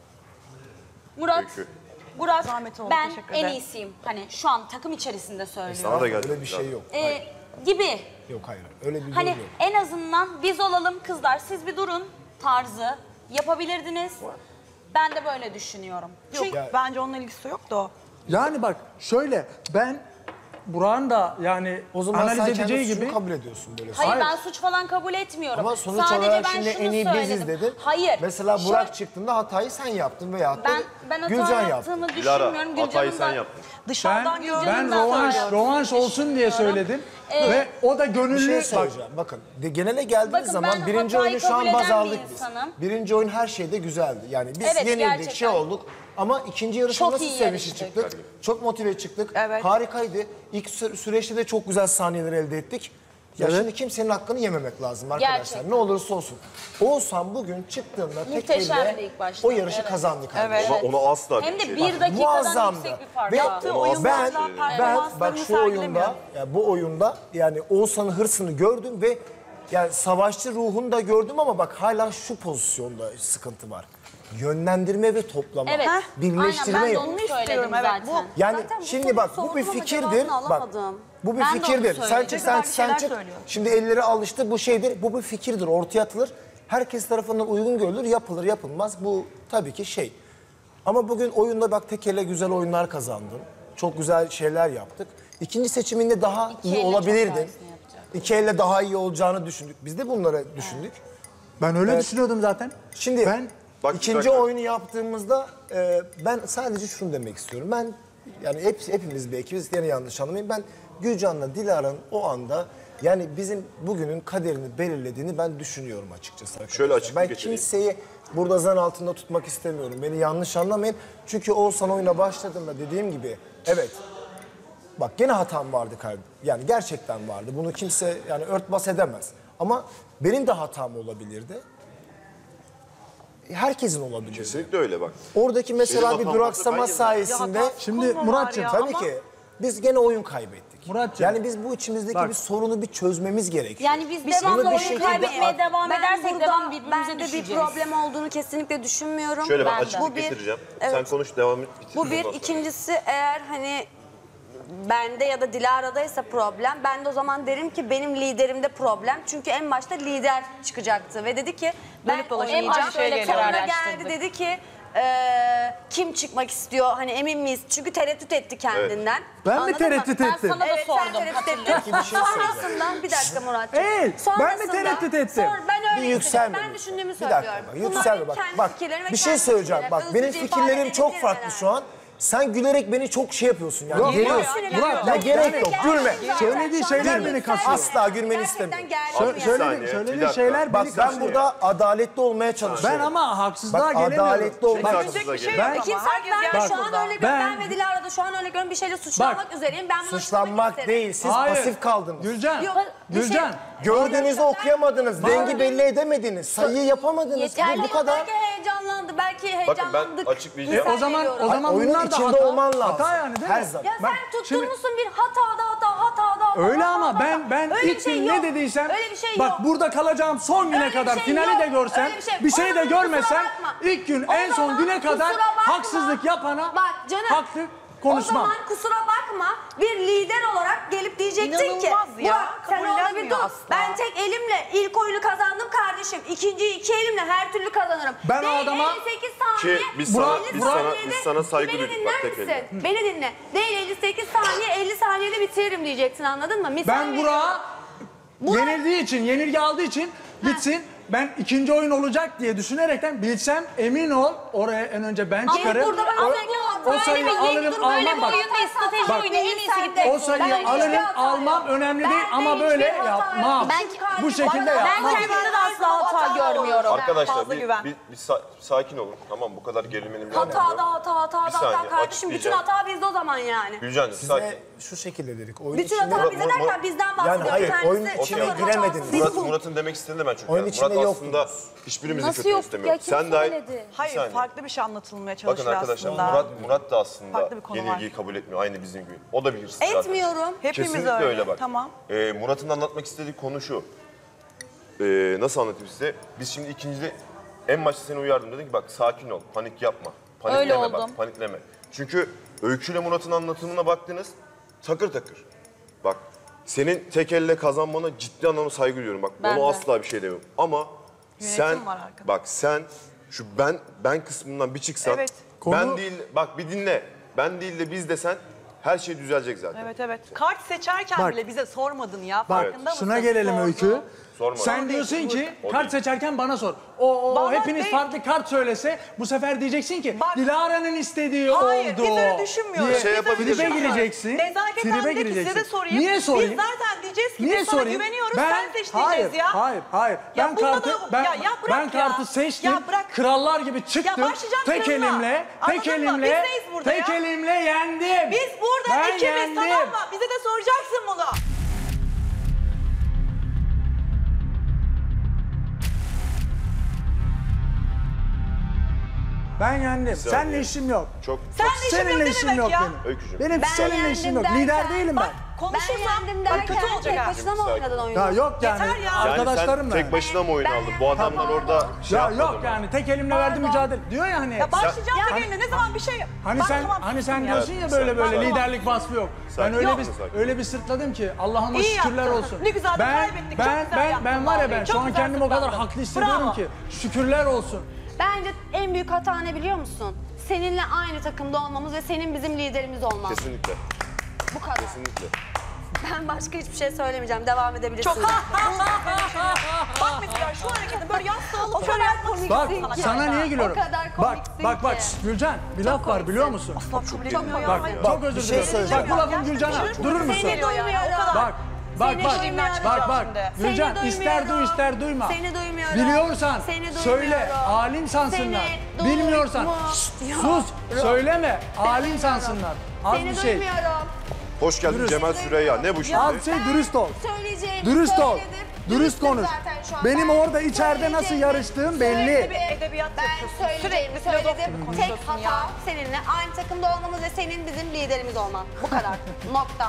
Murat, Peki. Burak, Zahmet oldu, ben teşekkür en ederim. iyisiyim. Hani şu an takım içerisinde söylüyorum. Sana da geldi. Öyle bir şey yok. E, gibi. Yok hayır. Öyle bir Hani durum yok. en azından biz olalım kızlar, siz bir durun tarzı yapabilirdiniz. Ben de böyle düşünüyorum. Yok, Çünkü bence onunla ilgisi yok da o. Yani bak şöyle ben Burak'ın da yani O zaman analiz sen edeceği kendi gibi. suçunu kabul ediyorsun böyle. hayır, Hayır. ben suç falan kabul etmiyorum. Ama sonuç Sadece olarak ben şimdi şunu en iyi söyledim. biziz dedin. Hayır. Mesela şöyle- Burak çıktığında hatayı sen yaptın veya da ben ben hata Gülcan yaptı. yaptığımı Dilara düşünmüyorum. hatayı Gülcan'ın sen da yaptın. Ben, Dışarıdan gördüm. ben da rovanş, hata rovanş olsun diye düşünüyorum. söyledim. Ee, Ve o da Bir gönüllü. şey bak, söyleyeceğim. Bakın de, genele geldiğiniz Bakın, zaman ben birinci hatayı oyunu şu an kabul baz eden bir aldık biz. insanım. Birinci oyun her şeyde güzeldi. Yani biz Evet, yenildik, gerçekten. şey olduk. Ama ikinci yarışma Çok nasıl iyi sevişi yarıştık. çıktık? Çok motive çıktık. Evet. Harikaydı. İlk sü- süreçte de çok güzel saniyeler elde ettik. Ya Evet. şimdi kimsenin hakkını yememek lazım arkadaşlar. Gerçekten. Ne olursa olsun. Oğuzhan bugün çıktığında tek Muhteşemdi elle ilk başta. o yarışı Evet. kazandı kardeşim. Ama ona asla Hem de şey- bir dakikadan Muazzamdı. yüksek bir fark. Ve Yaptığı Onu asla oyunlarla söyleyeyim. ben performanslarını bak şu sergilemiyor. oyunda, ya bu oyunda yani Oğuzhan'ın hırsını gördüm ve yani savaşçı ruhunu da gördüm ama bak hala şu pozisyonda sıkıntı var. Yönlendirme ve toplama. Evet. Birleştirme Aynen, ben de yok. onu istiyorum, söyledim evet. zaten. Bu- Yani Zaten bu şimdi soruyu bak bu bir sordum ama fikirdir. cevabını Bak alamadım. bu bir Ben de onu fikirdir. Sen söyledim. çık sen, Güzel sen şeyler çık. söylüyor. Şimdi elleri alıştı bu şeydir. Bu bir fikirdir. Ortaya atılır. Herkes tarafından uygun görülür. Yapılır yapılmaz. Bu tabii ki şey. Ama bugün oyunda bak tek elle güzel oyunlar kazandın. Çok güzel şeyler yaptık. İkinci seçiminde daha İki iyi elle çok olabilirdin. tersini yapacak. İki elle daha iyi olacağını düşündük. Biz de bunları düşündük. Ben öyle Evet. düşünüyordum zaten. Şimdi ben Bak, bir ikinci dakika. oyunu yaptığımızda e, ben sadece şunu demek istiyorum. Ben yani hep, hepimiz bir ekibiz. Yani yanlış anlamayın. Ben Gülcan'la Dilara'nın o anda yani bizim bugünün kaderini belirlediğini ben düşünüyorum açıkçası. Şöyle arkadaşlar. açıklık Ben getireyim. kimseyi burada zan altında tutmak istemiyorum. Beni yanlış anlamayın. Çünkü Oğuzhan oyuna başladığında dediğim gibi evet. Bak gene hatam vardı kardeşim. Yani gerçekten vardı. Bunu kimse yani örtbas edemez. Ama benim de hatam olabilirdi. Herkesin olabilir. Kesinlikle öyle bak. Oradaki mesela Benim bir hatam duraksama varsa ben sayesinde... Ya hata Şimdi kulma Muratcığım, var ya Tabii ama- ki. Biz gene oyun kaybettik. Muratcığım. Yani biz bu içimizdeki Bak. bir sorunu bir çözmemiz gerekiyor. Yani biz Biz devamlı bunu bir oyun şekilde- kaybetmeye devam Ben edersek burada- devam birbirimize bende bir düşeceğiz. problem olduğunu kesinlikle düşünmüyorum. Şöyle ben Ben de. açıklık Bu bir- getireceğim. Evet. Sen konuş, devam et. bitir Bu ondan bir. sonra. İkincisi eğer hani bende ya da Dilara'daysa problem, ben de o zaman derim ki benim liderimde problem. Çünkü en başta lider çıkacaktı ve dedi ki ben Dönüp dolaşıp oynayacağım. aynı şeye geliyor. Sonra geldi dedi ki eee, kim çıkmak istiyor hani emin miyiz? Çünkü tereddüt etti kendinden. Ben mi Anladın tereddüt mı? ettim? Ben sana da Evet, sen sordum. tereddüt Tereddüt ettin. ettim. Sonrasında bir dakika Muratcığım. Hey, ben mi Sonrasında- tereddüt ettim? Sonra ben öyle Bir istedim. yükselme. Ben düşündüğümü Bir söylüyorum. dakika bak, Bunlar yükselme benim bak. kendi Bak fikirlerim ve bir şey kendi söyleyeceğim. fikirlerim. Bak benim Özgürce fikirlerim ifade çok edebilirim farklı herhalde. şu an. Sen gülerek beni çok şey yapıyorsun yani. Yok, Geriyorsun. Murat, Murat, Ya yok. gerek Yani yok. Gülme. Söylediği şeyler beni kasıyor. Asla gülmeni Gerçekten istemiyorum. gerçekten Abi, Sö- bir söylediğin- saniye, bir söylediğin dakika. şeyler Bak beni ben kasıyor. burada adaletli olmaya çalışıyorum. Ben ama haksızlığa Bak gelemiyorum. adaletli olmaya Bak, çalışıyorum. bir şey Ben- yok Kimse ama hak herkes vermiyor. gelmiş Şu an burada. öyle görüyorum. Ben- Ben ve Dilara'da şu an öyle görüyorum. Bir şeyle suçlanmak üzereyim. Ben bunu Suçlanmak isterim. değil. Siz Hayır. pasif kaldınız. Gülcan, Yok, bir şey- Gülcan. Gördüğünüzü okuyamadınız. Rengi belli edemediniz. Sayıyı yapamadınız. Yeterli. Bu, bu kadar. Belki heyecanlandı. Belki Bakın ben heyecanlandık. açıklayacağım. E, o zaman o Ay, zaman oyunun bunlar da içinde hata. olman lazım. Hata yani değil Her mi? zaman. Ya Bak, sen şimdi- tutturmuşsun bir hatada hata hatada hata. Öyle hata, ama hata. ben ben Öyle bir ilk şey gün yok. ne dediysem Öyle bir şey bak yok. burada kalacağım son güne Öyle bir kadar şey finali yok. de görsem Öyle bir şey- bir şey O de zaman görmesem kusura bakma. ilk gün O en son zaman güne kadar kusura bakma. haksızlık yapana Bak canım. haklı O konuşmam. zaman kusura bakma bir lider olarak gelip diyecektin ki İnanılmaz ya, Burak sen orada bir kabullenmiyor dur. asla. Ben tek elimle ilk oyunu kazandım kardeşim. İkinciyi iki elimle her türlü kazanırım. Ben o Değil, adama- elli sekiz saniye. Ki biz Burak- sana, biz Burak- sana, biz sana saygı Beni duyduk dinler bak tek misin? elle. Beni dinle. Değil elli sekiz saniye elli saniyede bitiririm diyeceksin anladın mı? Misal Ben veriyorum. Burak'a Burak- yenildiği için, yenilgi aldığı için gitsin. Ben ikinci oyun olacak diye düşünerekten bilsem emin ol oraya en önce ben çıkarım. burada ben O- sürekli hata- o Böyle sayıyı bir alırım dur, böyle almam bir bak. oyun değil, strateji Bak, oyunu en iyisi gitti. O sayıyı Ben hiçbir alırım hata almam yok. önemli Ben değil de ama hiçbir böyle hata yapmam. yok. Ben- Bu şekilde Ben yapmam. kendimde de asla hata görmüyorum. Arkadaşlar Fazla bir, güven. bir, bir sa- sakin olun. Tamam bu kadar gerilmenin bir anlamı yok. Hatada hata hata Bir hata saniye, kardeşim bütün açıklayacağım. hata bizde o zaman yani. Gülcan'cığım sakin. Size şu şekilde dedik. Oyun Bütün içinde... hata bize Murat- derken bizden bahsediyor. Yani hayır, Kendisi oyun çok içine hatasız giremediniz. değil. Murat, Murat'ın demek istediğini ben çok Oyun yani. içinde Murat yoktunuz. aslında hiçbirimizin Nasıl kötülüğünü yok? istemiyor. Ya kim Sen dahil. söyledi? Bir Hayır saniye. farklı bir şey anlatılmaya Bakın çalışıyor arkadaşlar aslında. Murat, Murat da aslında Farklı bir konu yenilgiyi var. kabul etmiyor aynı bizim gibi. O da bir hırsız zaten. Etmiyorum. Hepimiz Kesinlikle öyle. öyle, bak. Tamam. Ee, Murat'ın anlatmak istediği konu şu. Ee, nasıl anlatayım size? Biz şimdi ikincide en başta seni uyardım. Dedim ki bak sakin ol, panik yapma. Panikleme Öyle bak, oldum. panikleme. Çünkü Öykü ile Murat'ın anlatımına baktınız, takır takır. Bak senin tek elle kazanmana ciddi anlamda saygı duyuyorum. Bak Ben ona de. asla bir şey demiyorum. Ama Yönetim sen, var arkada. bak sen şu ben ben kısmından bir çıksan, Evet. ben Konu- değil, bak bir dinle. Ben değil de biz desen her şey düzelecek zaten. Evet evet. Kart seçerken Bak. bile bize sormadın ya. Bak Farkında mısın? şuna gelelim Sordu. Öykü. Sorma. Sen diyorsun ki O kart değil. seçerken bana sor. O, o Bana hepiniz değil. farklı kart söylese bu sefer diyeceksin ki Bak. Dilara'nın istediği Hayır, oldu. biz öyle düşünmüyoruz. diye Biz öyle yapabiliriz. Tribe düşünmüyoruz. gireceksin. Nezaketen Tribe de ki size de gireceksin. sorayım. Niye sorayım? Biz zaten diyeceğiz ki Niye biz sana sorayım? güveniyoruz, Ben, sen seç hayır, diyeceğiz ya. hayır, hayır. Ya ben bunda kartı, da- ben, ya- ya bırak ben ya. kartı seçtim. Ya bırak. Krallar gibi çıktım. Ya başlayacağım tek kralına. elimle, tek Anladın mı? elimle, Biz neyiz burada tek ya? elimle yendim. Biz burada Ben ikimiz yendim. tamam mı? Bize de soracaksın bunu. Ben yendim. saniye. Seninle işim yok. Çok Seninle Bak, işim seninle yok ne işim demek yok ya? benim. Öykücüğüm. Benim Ben seninle yendim işim yok. derken- Lider değilim ben. Konuşursam Ben yendim bak derken kötü olacak tek ha. başına mı Sakin. oynadın oyunu? Ya yok yani Yeter ya. Yani arkadaşlarım sen ben. tek başına mı oyun aldın? Bu adamlar orada şey Ya yapmadı yok mı? yani tek elimle verdim mücadele. Diyor ya hani. Ya başlayacağım Sen- da gelince ne zaman bir şey... Hani Ben sen tamam, hani sen sustum ya. diyorsun ya Evet, böyle sen- böyle sen- liderlik vasfı yok. Sakin. Ben öyle Yok. bir Sakin. öyle bir sırtladım ki Allah'ıma İyi şükürler yaptın. olsun. Ne güzel de ben kaybettik, çok ben güzel ben yaptın ben var ya vallahi. ben Çok şu an güzel kendimi o kadar sırtlandın. haklı hissediyorum Bravo. ki. Şükürler olsun. Bence en büyük hata ne biliyor musun? Seninle aynı takımda olmamız ve senin bizim liderimiz olman. Kesinlikle. Bu kadar. Kesinlikle. Ben başka hiçbir şey söylemeyeceğim. Devam edebilirsiniz. Çok Bak mesela şu hareketi böyle yastığı alıp şöyle yapmak komik. Bak Komiksin ki. sana niye gülüyorum? O kadar Bak komiksin bak bak ki. Gülcan bir laf var biliyor musun? Asla kabul etmiyor ya. Bak Hayır. çok özür bir şey dilerim. söyleyeceğim. Bak bu lafın Gülcan'a durur musun? Seni duymuyorum. Bak bak Seni bak duymuyorum. bak bak Seni Gülcan ister duy duymuyorum. ister duyma. Seni duymuyorum. Biliyorsan Seni duymuyorum. söyle alim sansınlar. Seni Bilmiyorsan duymuyorum. sus söyleme alim sansınlar. Az Seni bir şey. duymuyorum. Hoş geldin Dürüst. Cemal Süreyya. Ne bu şimdi? Az bir şey dürüst ol. Söyleyeceğimi Dürüst ol. söyledim. Dürüst konuş. zaten şu an. Benim Ben orada içeride söyledim. nasıl yarıştığım Sürekli belli. bir edebiyat ben söylediğim, söylediğim tek hata seninle aynı takımda olmamız ve senin bizim liderimiz olman. Bu kadar. Nokta.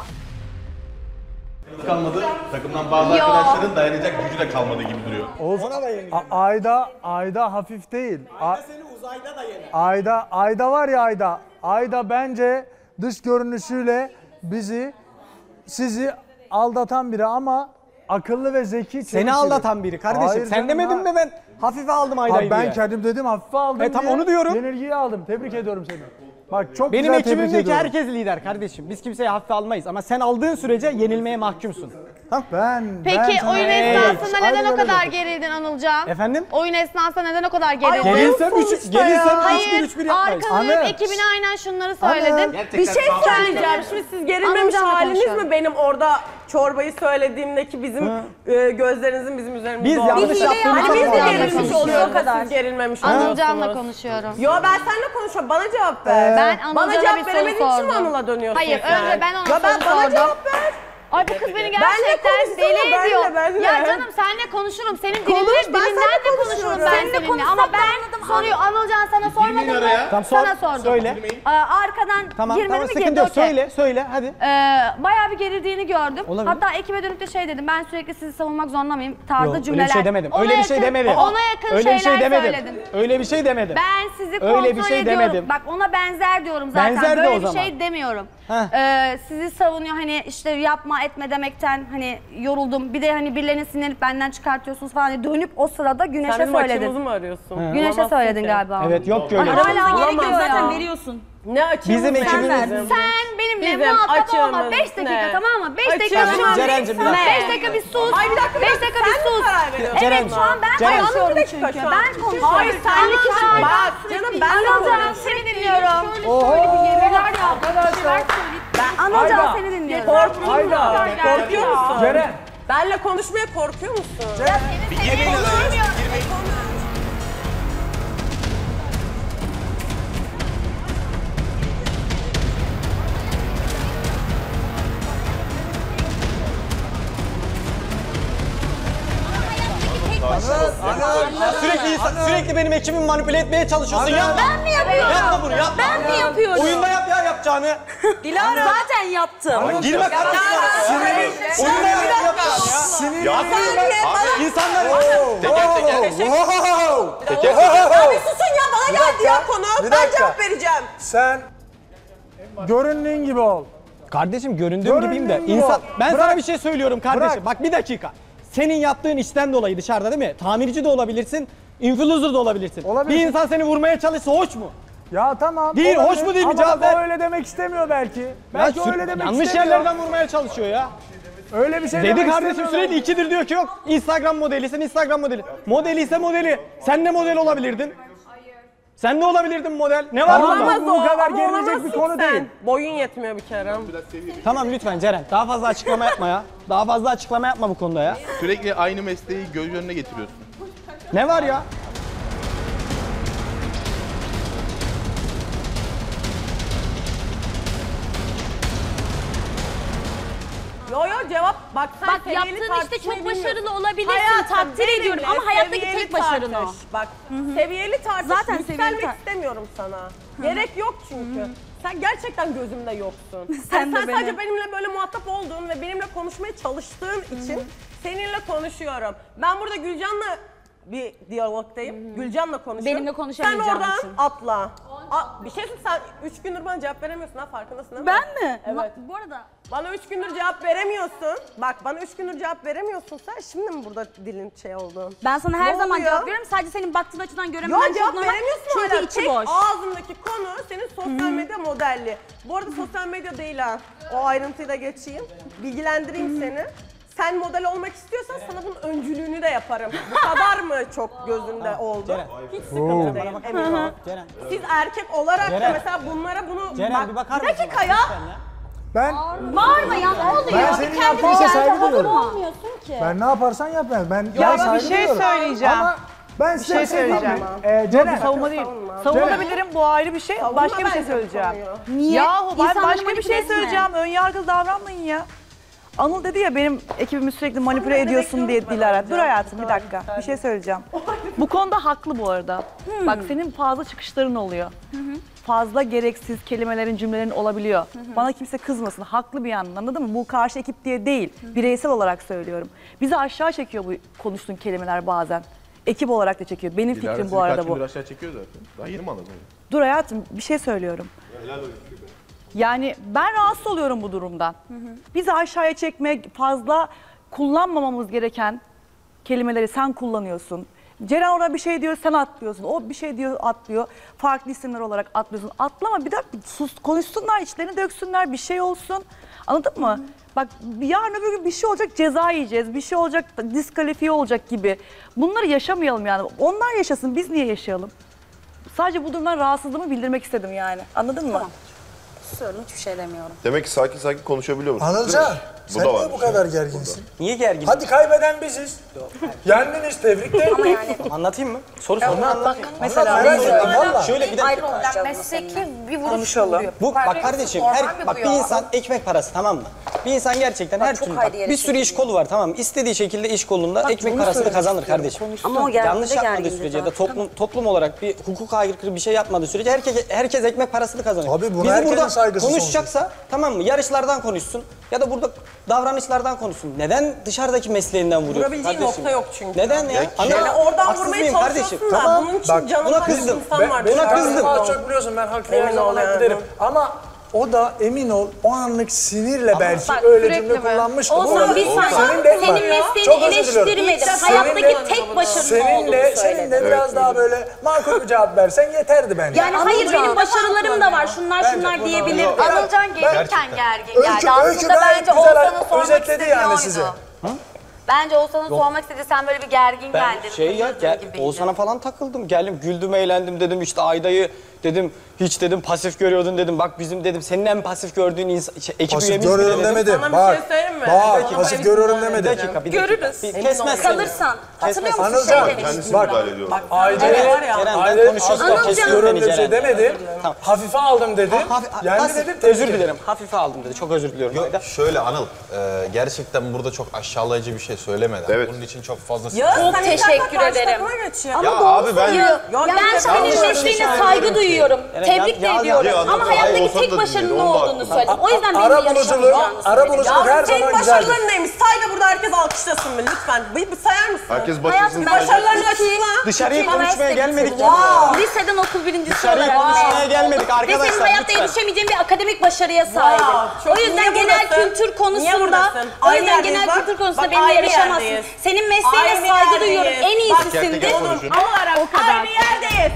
Kalmadı. Takımdan bazı Yo. arkadaşların dayanacak gücü de kalmadı gibi duruyor. Oğuz, A- Ayda, Ayda hafif değil. A- Seni uzayda da yener. Ayda, Ayda var ya Ayda. Ayda bence dış görünüşüyle bizi, sizi aldatan biri ama akıllı ve zeki. çevik Seni biri. aldatan biri kardeşim. Hayır Sen canım, demedin ha. mi ben hafife aldım Ayda'yı Abi ben diye. kendim dedim hafife aldım E, tam diye onu diyorum. Yenilgiyi aldım. Tebrik ediyorum seni. Bak çok Benim güzel tebrik ekibimdeki ediyorum. herkes lider kardeşim. Biz kimseyi hafife almayız ama sen aldığın sürece yenilmeye mahkumsun. Tamam? Ben, Peki ben sana- oyun Hey. esnasında Hadi neden o böyle kadar yapalım. gerildin Anılcan? Efendim? Oyun esnasında neden o kadar gerildin? Gerilsem üç, gerilsem üç Hayır, bir üç bir yapmayız. arkalayıp Anıl. ekibine aynen şunları söyledin. Bir şey söyleyeceğim. Şimdi siz gerilmemiş Anılcan'la haliniz konuşuyorum. mi benim orada çorbayı söylediğimdeki bizim e, gözlerinizin bizim üzerimizde Biz olması? yanlış yaptığımız Hani biz için de yanlış gerilmiş konuşuyoruz. oluyoruz da siz gerilmemiş Anılcan'la oluyorsunuz. konuşuyorum. Yo ben seninle konuşuyorum. Bana cevap ver. Ben Bana Anılcan'a cevap bir soru veremediğin için mi sordum. Anıl'a dönüyorsun Hayır, sen? önce ben ona Ya ben, soru bana sordum. cevap ver. Ay bu kız beni Benle gerçekten konuşsana, deli benle, ediyor. benle. Ya canım seninle konuşurum. Senin Konuş, dilinden, ben dilinden seninle de konuşurum konuşuyorum. ben Seninle seninle. Ama ben soruyor Anılcan sana sormadım mı? Tamam, sor, Sana sordum. söyle. Aa, arkadan Tamam girmedi tamam mi sıkıntı girdi yok. okey. Söyle söyle hadi. Ee, bayağı bir gerildiğini gördüm. Olabilir. Hatta ekibe dönüp de şey dedim. Ben sürekli sizi savunmak zorunda mıyım? Tarzda Yok, cümleler. öyle bir şey demedim. Ona Öyle bir şey yakın- demedim. Ona yakın Öyle bir şey şeyler demedim. söyledim. Öyle bir şey demedim. Ben sizi kontrol Öyle bir şey ediyorum. demedim. Bak ona benzer diyorum zaten. Benzer de Böyle o bir zaman. şey demiyorum. Heh. Ee, sizi savunuyor hani işte yapma etme demekten hani yoruldum. Bir de hani birilerine sinirlenip benden çıkartıyorsunuz falan diye dönüp o sırada Güneş'e Sen bizim söyledin. açımızı mı arıyorsun? Güneş'e Bulamazsın söyledin ki. galiba. Evet yok ki Ay, öyle. bir şey. hala Gerek yok gerekiyor zaten ya. veriyorsun. Ne açımız Bizim ne? ekibimiz- Sen benimle Bizim muhatap olma. açığımız beş dakika ne? tamam mı? beş dakika Açığımız tamam. Ceren'cim, bir dakika. beş dakika bir sus. Ay, bir dakika, bir beş dakika. dakika bir Sen mi sus. karar veriyorsun? Evet Ceren, şu an ben Ceren. konuşuyorum Bir dakika çünkü. şu an. Ben konuşuyorum. Hayır, senlik Anılcan, şu an. Bak canım, ben de Anılcan konuşuyorum. seni dinliyorum. Oho! Arkadaşlar. Ben Anılcan Ayda. seni dinliyorum. Korkuyor musun? Ayda. Korkuyor musun? Ceren. Benle konuşmaya korkuyor musun? Sürekli insan- sürekli benim ekibimi manipüle etmeye çalışıyorsun ya. Ben mi yapıyorum? Yapma bunu yapma. Ben mi yapıyorum? Oyunda yap ya yapacağını. Dilara zaten yaptım. Girme kardeşim. Oyunda yap yapacağını ya. Ya abi İnsanlar... teker teker. Teker Abi susun ya, bana geldi ya konu. Bir Ben dakika. cevap vereceğim. Sen göründüğün gibi ol. Kardeşim göründüğüm Göründüğün gibiyim de gibi insan ol. ben Bırak. sana bir şey söylüyorum kardeşim. Bırak. Bak bir dakika. Senin yaptığın işten dolayı dışarıda değil mi? Tamirci de olabilirsin, influencer da olabilirsin. Olabilirsin. Bir insan seni vurmaya çalışsa hoş mu? Ya tamam. Değil, olabilir. hoş mu değil mi? Ama Cevap bak o ver. öyle demek istemiyor belki. Belki Ya o sü- öyle demek yanlış istemiyor. yerlerden vurmaya çalışıyor ya. Öyle bir şey Dedi demek kardeşim istemiyor sürekli belki. ikidir diyor ki yok. Instagram modelisin, Instagram modeli. Modeli ise modeli. Sen de model olabilirdin. Sen de olabilirdin model. Ne var bunda? Olamaz Bu o, kadar ama gerilecek olamazsın bir konu sen. değil. Boyun yetmiyor bir kere. Tamam lütfen Ceren. Daha fazla açıklama yapma ya. Daha fazla açıklama yapma bu konuda ya. Sürekli aynı mesleği göz önüne getiriyorsun. Ne var ya? Yo yo cevap bak sen Bak seviyeli yaptığın işte tartışmayı çok başarılı bilmiyorsun. olabilirsin, Hayatım, takdir benimle ediyorum ama hayattaki seviyeli tek başarın o. tartış. Bak seviyeli tartış. Zaten Yükselmek seviyeli tar- istemiyorum sana. Gerek yok çünkü. Sen gerçekten gözümde yoksun. Sen Yani de sen beni. sadece benimle böyle muhatap olduğun ve benimle konuşmaya çalıştığın için seninle konuşuyorum. Ben burada Gülcan'la bir diyalogdayım. Gülcan'la konuşuyorum. Benimle konuşamayacağın Sen oradan için. atla. A, bir şey söyleyeyim, sen üç gündür bana cevap veremiyorsun ha, farkındasın değil mi? Ben mi? Evet. Bu arada Bana üç gündür cevap veremiyorsun. Bak bana üç gündür cevap veremiyorsun sen. Şimdi mi burada dilin şey oldu? ben sana her Ne zaman oluyor? cevap veriyorum. Sadece senin baktığın açıdan Yok göremem. cevap veremiyorsun Çünkü hala. içi Tek boş. ağzındaki konu senin sosyal medya modelli. Bu arada sosyal medya değil ha. O ayrıntıyı da geçeyim. Bilgilendireyim seni. Sen model olmak istiyorsan sana bunun öncülüğünü de yaparım. Bu kadar mı çok gözünde oldu? Ceren. Hiç sıkıntı değil, emin ol. Ceren. Siz erkek olarak da Ceren. mesela bunlara bunu... Ceren bak, bir bakar bir mısın? dakika ya. Ben Bağırma ya ne oluyor? Ben senin yaptığın işe saygı duyuyorum. olmuyorsun ki. Ben ne yaparsan yap ben. Ben Ya ben bir saygı şey duyuyorum. söyleyeceğim. Ama ben size şey söyleyeceğim. Ee, Ceren. Savunma değil. Savunma. Savunabilirim, bu ayrı bir şey. Savunma Başka bir şey bence bu söyleyeceğim. konuyu. Niye? Yahu ben İnsanları başka bir manipüle şey etme. söyleyeceğim. Ön yargılı davranmayın ya. Anıl dedi ya benim ekibimi sürekli manipüle ediyorsun diye Dilara. Dur hayatım bir dakika. Bir şey söyleyeceğim. Bu konuda haklı bu arada. Bak senin fazla çıkışların oluyor. Fazla gereksiz kelimelerin, cümlelerin olabiliyor. Bana kimse kızmasın. Haklı bir yandan, anladın mı? Bu karşı ekip diye değil. Bireysel olarak söylüyorum. Bizi aşağı çekiyor bu konuştuğun kelimeler bazen. Ekip olarak da çekiyor. Benim Dilara fikrim sizi bu arada kaç bu. gündür aşağı çekiyor zaten. Daha yeni mi anladın? Dur hayatım bir şey söylüyorum. Yani ben rahatsız oluyorum bu durumdan. Bizi aşağıya çekmek, fazla kullanmamamız gereken kelimeleri sen kullanıyorsun. Ceren orada bir şey diyor, sen atlıyorsun. O bir şey diyor, atlıyor. Farklı isimler olarak atlıyorsun. Atlama, bir dakika sus, konuşsunlar, içlerini döksünler, bir şey olsun. Anladın mı? Bak yarın öbür gün bir şey olacak, ceza yiyeceğiz. Bir şey olacak, diskalifiye olacak gibi. Bunları yaşamayalım yani. Onlar yaşasın, biz niye yaşayalım? Sadece bu durumdan rahatsızlığımı bildirmek istedim yani. Anladın mı? Tamam. Susuyorum, hiçbir şey demiyorum. Demek ki sakin sakin konuşabiliyor musun? Anılcan, Bu sen da niye var. bu kadar gerginsin? Niye gergin? Hadi kaybeden biziz. Yendiniz, tebrik de Ama yani Anlatayım mı? Soru sorma. Anlat. Mesela Merak ettim valla. Şöyle bir de ayrı problem mesleki bir vuruş Konuşalım. vuruyor. bu bak kardeşim her bak bir insan ekmek parası, tamam mı? Bir insan gerçekten her çok türlü bak, haydi yere bir sürü iş kolu var, tamam mı? İstediği şekilde iş kolunda ekmek bunu parasını söylemek kazanır istiyorum. kardeşim. Ama o gergin Yanlış de yapmadığı gergindi sürece ya da zaten. toplum toplum olarak bir hukuka aykırı bir şey yapmadığı sürece herkes herkes ekmek parasını kazanıyor. Tabii buna Bizi herkesin burada saygısı konuşacaksa tamam mı? Yarışlardan konuşsun ya da burada davranışlardan konuşsun. Neden dışarıdaki mesleğinden vuruyor? Vurabileceği kardeşim? nokta yok çünkü. Neden ya? Ana, Yani oradan haksız vurmaya mıyım çalışıyorsun kardeşim? da Tamam. bunun için Bak, canı buna kaçmış kızdım. insan var. Buna kızdım. Az çok biliyorsun ben haklı her Emin zaman ol hak yani. ederim. Ama o da emin ol o anlık sinirle belki bak, öyle sürekli cümle mi? kullanmıştı. Olsan bir Olsan. saniye Senin de- senin Çok mesleğini özür diliyorum. eleştirmedim. Senin Hayattaki de- tek başarının Seninle, olduğunu senin söyledim. de biraz daha böyle makul bir cevap versen yeterdi bence. Yani hayır benim başarılarım da var. Şunlar şunlar diyebilirdim. Anılcan gelirken gergin Öykü, geldi. öykü Aslında gayet bence güzel Oğuzhan'ın sormak özetledi istediği yani oydu. size. Bence Oğuzhan'ın sormak istediği sen böyle bir gergin Ben geldin. şey ya kırıldın gel, gibiydi. Oğuzhan'a falan takıldım. Geldim güldüm eğlendim dedim işte Ayda'yı dedim hiç dedim pasif görüyordun dedim. Bak bizim dedim senin en pasif gördüğün insan, şey, ekip Pasif üyemiz bile görüyorum dedim. demedim. Sana bir Bak, şey söyleyeyim mi? bak Bana pasif ben- görüyorum Bir demedim. dakika bir dakika. Görürüz. Bir Emin kesmezsen. Kalırsan. Hatırlıyor musun? Anılcan, Şey demiştin. Kendisini bak, müdahale ediyor. bak Ayda'yı Evet, var ya, Ceren, ben Ayda'yı konuşuyorsun, asla kesiyorum kesiyorum beni bir şey Ceren. demedim. Tamam. Hafife aldım dedim. Hafi- Yendi Nasıl? dedim. Özür dilerim. Hafife aldım dedi. Çok özür diliyorum. Ayda. Şöyle Anıl, e, gerçekten burada çok aşağılayıcı bir şey söylemeden. Evet. Bunun için çok fazla... Ya Çok sen teşekkür karşı ederim. takıma geçiyor. Ya abi ben... Ya, Yok, ben yanlış senin yanlış mesleğine yanlış saygı duyuyorum. Yani Tebrik de ya- ya- ediyorum. ya- Ama Hayır, hayattaki Oğuzhan tek da başarının dinledi, ne onu da olduğunu haklı. söyledim. O yüzden Ara benim buluculuğu, yarışamayacağını ara söyledim. buluculuk her Ya senin zaman güzeldir. başarıların neymiş? Say da burada herkes alkışlasın mı lütfen? Bir, bir sayar mısın? Herkes başarısını Başarılarını açıkla. Dışarıyı İki konuşmaya üniversite gelmedik bitirdim. ya. Liseden okul birincisi Dışarıyı olarak. konuşmaya gelmedik Ve senin arkadaşlar. hayatta lütfen. erişemeyeceğin bir akademik başarıya sahibim. çok- O yüzden niye genel buradasın? kültür Niye konusunda, buradasın? o Aynı yüzden yerdeyiz genel bak. kültür konusunda Bak, benimle aynı yarışamazsın. yerdeyiz. Senin mesleğine Aynı saygı yerdeyiz. duyuyorum. En Bak, iyisisindir. Gerçekten konuşun. O kadar. Aynı yerdeyiz.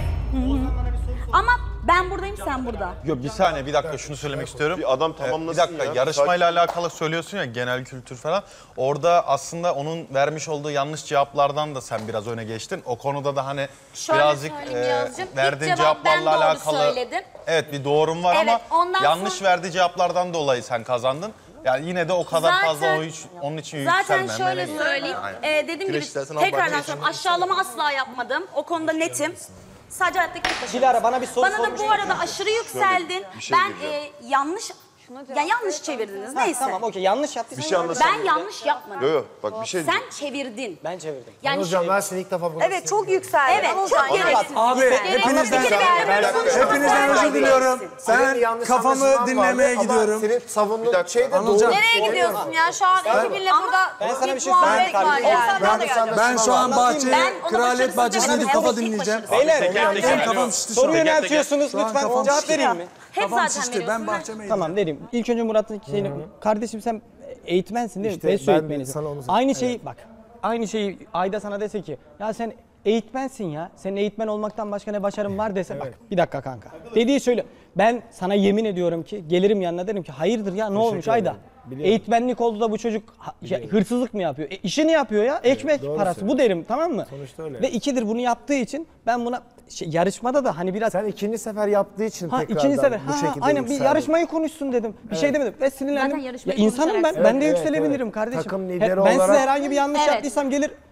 Ama ben buradayım sen burada. Yok bir saniye bir dakika şunu söylemek istiyorum. Bir adam Ee, tamamlasın Bir dakika ya. yarışmayla alakalı söylüyorsun ya genel kültür falan. Orada aslında onun vermiş olduğu yanlış cevaplardan da sen biraz öne geçtin. O konuda da hani Şöyle birazcık söyleyeyim e, Yağız'cığım. İlk verdiğin cevap ben cevaplarla doğru alakalı. söyledim. Evet bir doğrum var Evet, ama ondan yanlış sonra- verdiği cevaplardan dolayı sen kazandın. Yani yine de o kadar Zaten- fazla o hiç, onun için Zaten yükselmeme. şöyle söyleyeyim. Aynen. Ee, dediğim Güreş gibi istersen al, tekrardan başla. söylüyorum. Aşağılama asla yapmadım. O konuda netim. Sadece hayattaki tek başarım. Dilara, bana bir soru Bana da sormuş. bu arada aşırı yükseldin. bir şey ben diyeceğim. e, yanlış ya yanlış çevirdiniz. Neyse. Tamam okey yanlış yaptıysan. Bir şey anlatsana. Ben yanlış yapmadım. Yok yok bak bir şey Sen çevirdin. Ben çevirdim. Yani Anılcan ben seni ilk defa burada Evet çok yükseldi. Evet, Anılcan çok gereksiz. Abi hepinizden, Bir kere ben- hepinizden özür diliyorum. Senin Ben yanlış kafamı anlaşılman dinlemeye vardı ama gidiyorum. Senin savunduğun şey de doğru. Anılcan. Nereye gidiyorsun ya? Şu an ekibinle burada Ben sana bir şey puan söyleyeyim var kardeşim. yani. Ben de senden Ben şu an bahçeye, Ben ona kraliyet başarısız bahçesine demedim. gidip kafa Hem de tek dinleyeceğim. başarısız. Beyler Benim kafam şişti şu soru an. yöneltiyorsunuz Şu an lütfen kafam cevap şişti. vereyim mi? Hep Kafam zaten şişti. Ben veriyorsun. bahçeme Tamam vereyim. İlk önce Murat'ın şeyini, kardeşim sen eğitmensin değil mi? İşte Besyo ben eğitmenisin. sana onu- Aynı Evet. şeyi bak. Aynı şeyi Ayda sana dese ki ya sen eğitmensin ya. Senin eğitmen olmaktan başka ne başarın var dese bak bir dakika kanka. Dediği söyle. Ben sana yemin ediyorum ki gelirim yanına derim ki hayırdır ya ne olmuş Ayda? Biliyorum. Eğitmenlik oldu da bu çocuk ha- ya, hırsızlık mı yapıyor? E, işini yapıyor ya. Ekmek doğru parası. Bu söylüyorsun. derim tamam mı? Sonuçta öyle. Ve ikidir bunu yaptığı için ben buna şey, yarışmada da hani biraz Sen ikinci sefer yaptığı için Ha tekrardan ikinci sefer. bu Ha, şekilde aynen bir yükseldin. yarışmayı konuşsun dedim. Bir şey Evet. demedim ve sinirlendim. Zaten Ya yarışmayı insanım ben. konuşarak Ben de Evet, yükselebilirim evet. kardeşim. Takım He, lideri ben size olarak- herhangi bir yanlış Evet. yaptıysam gelir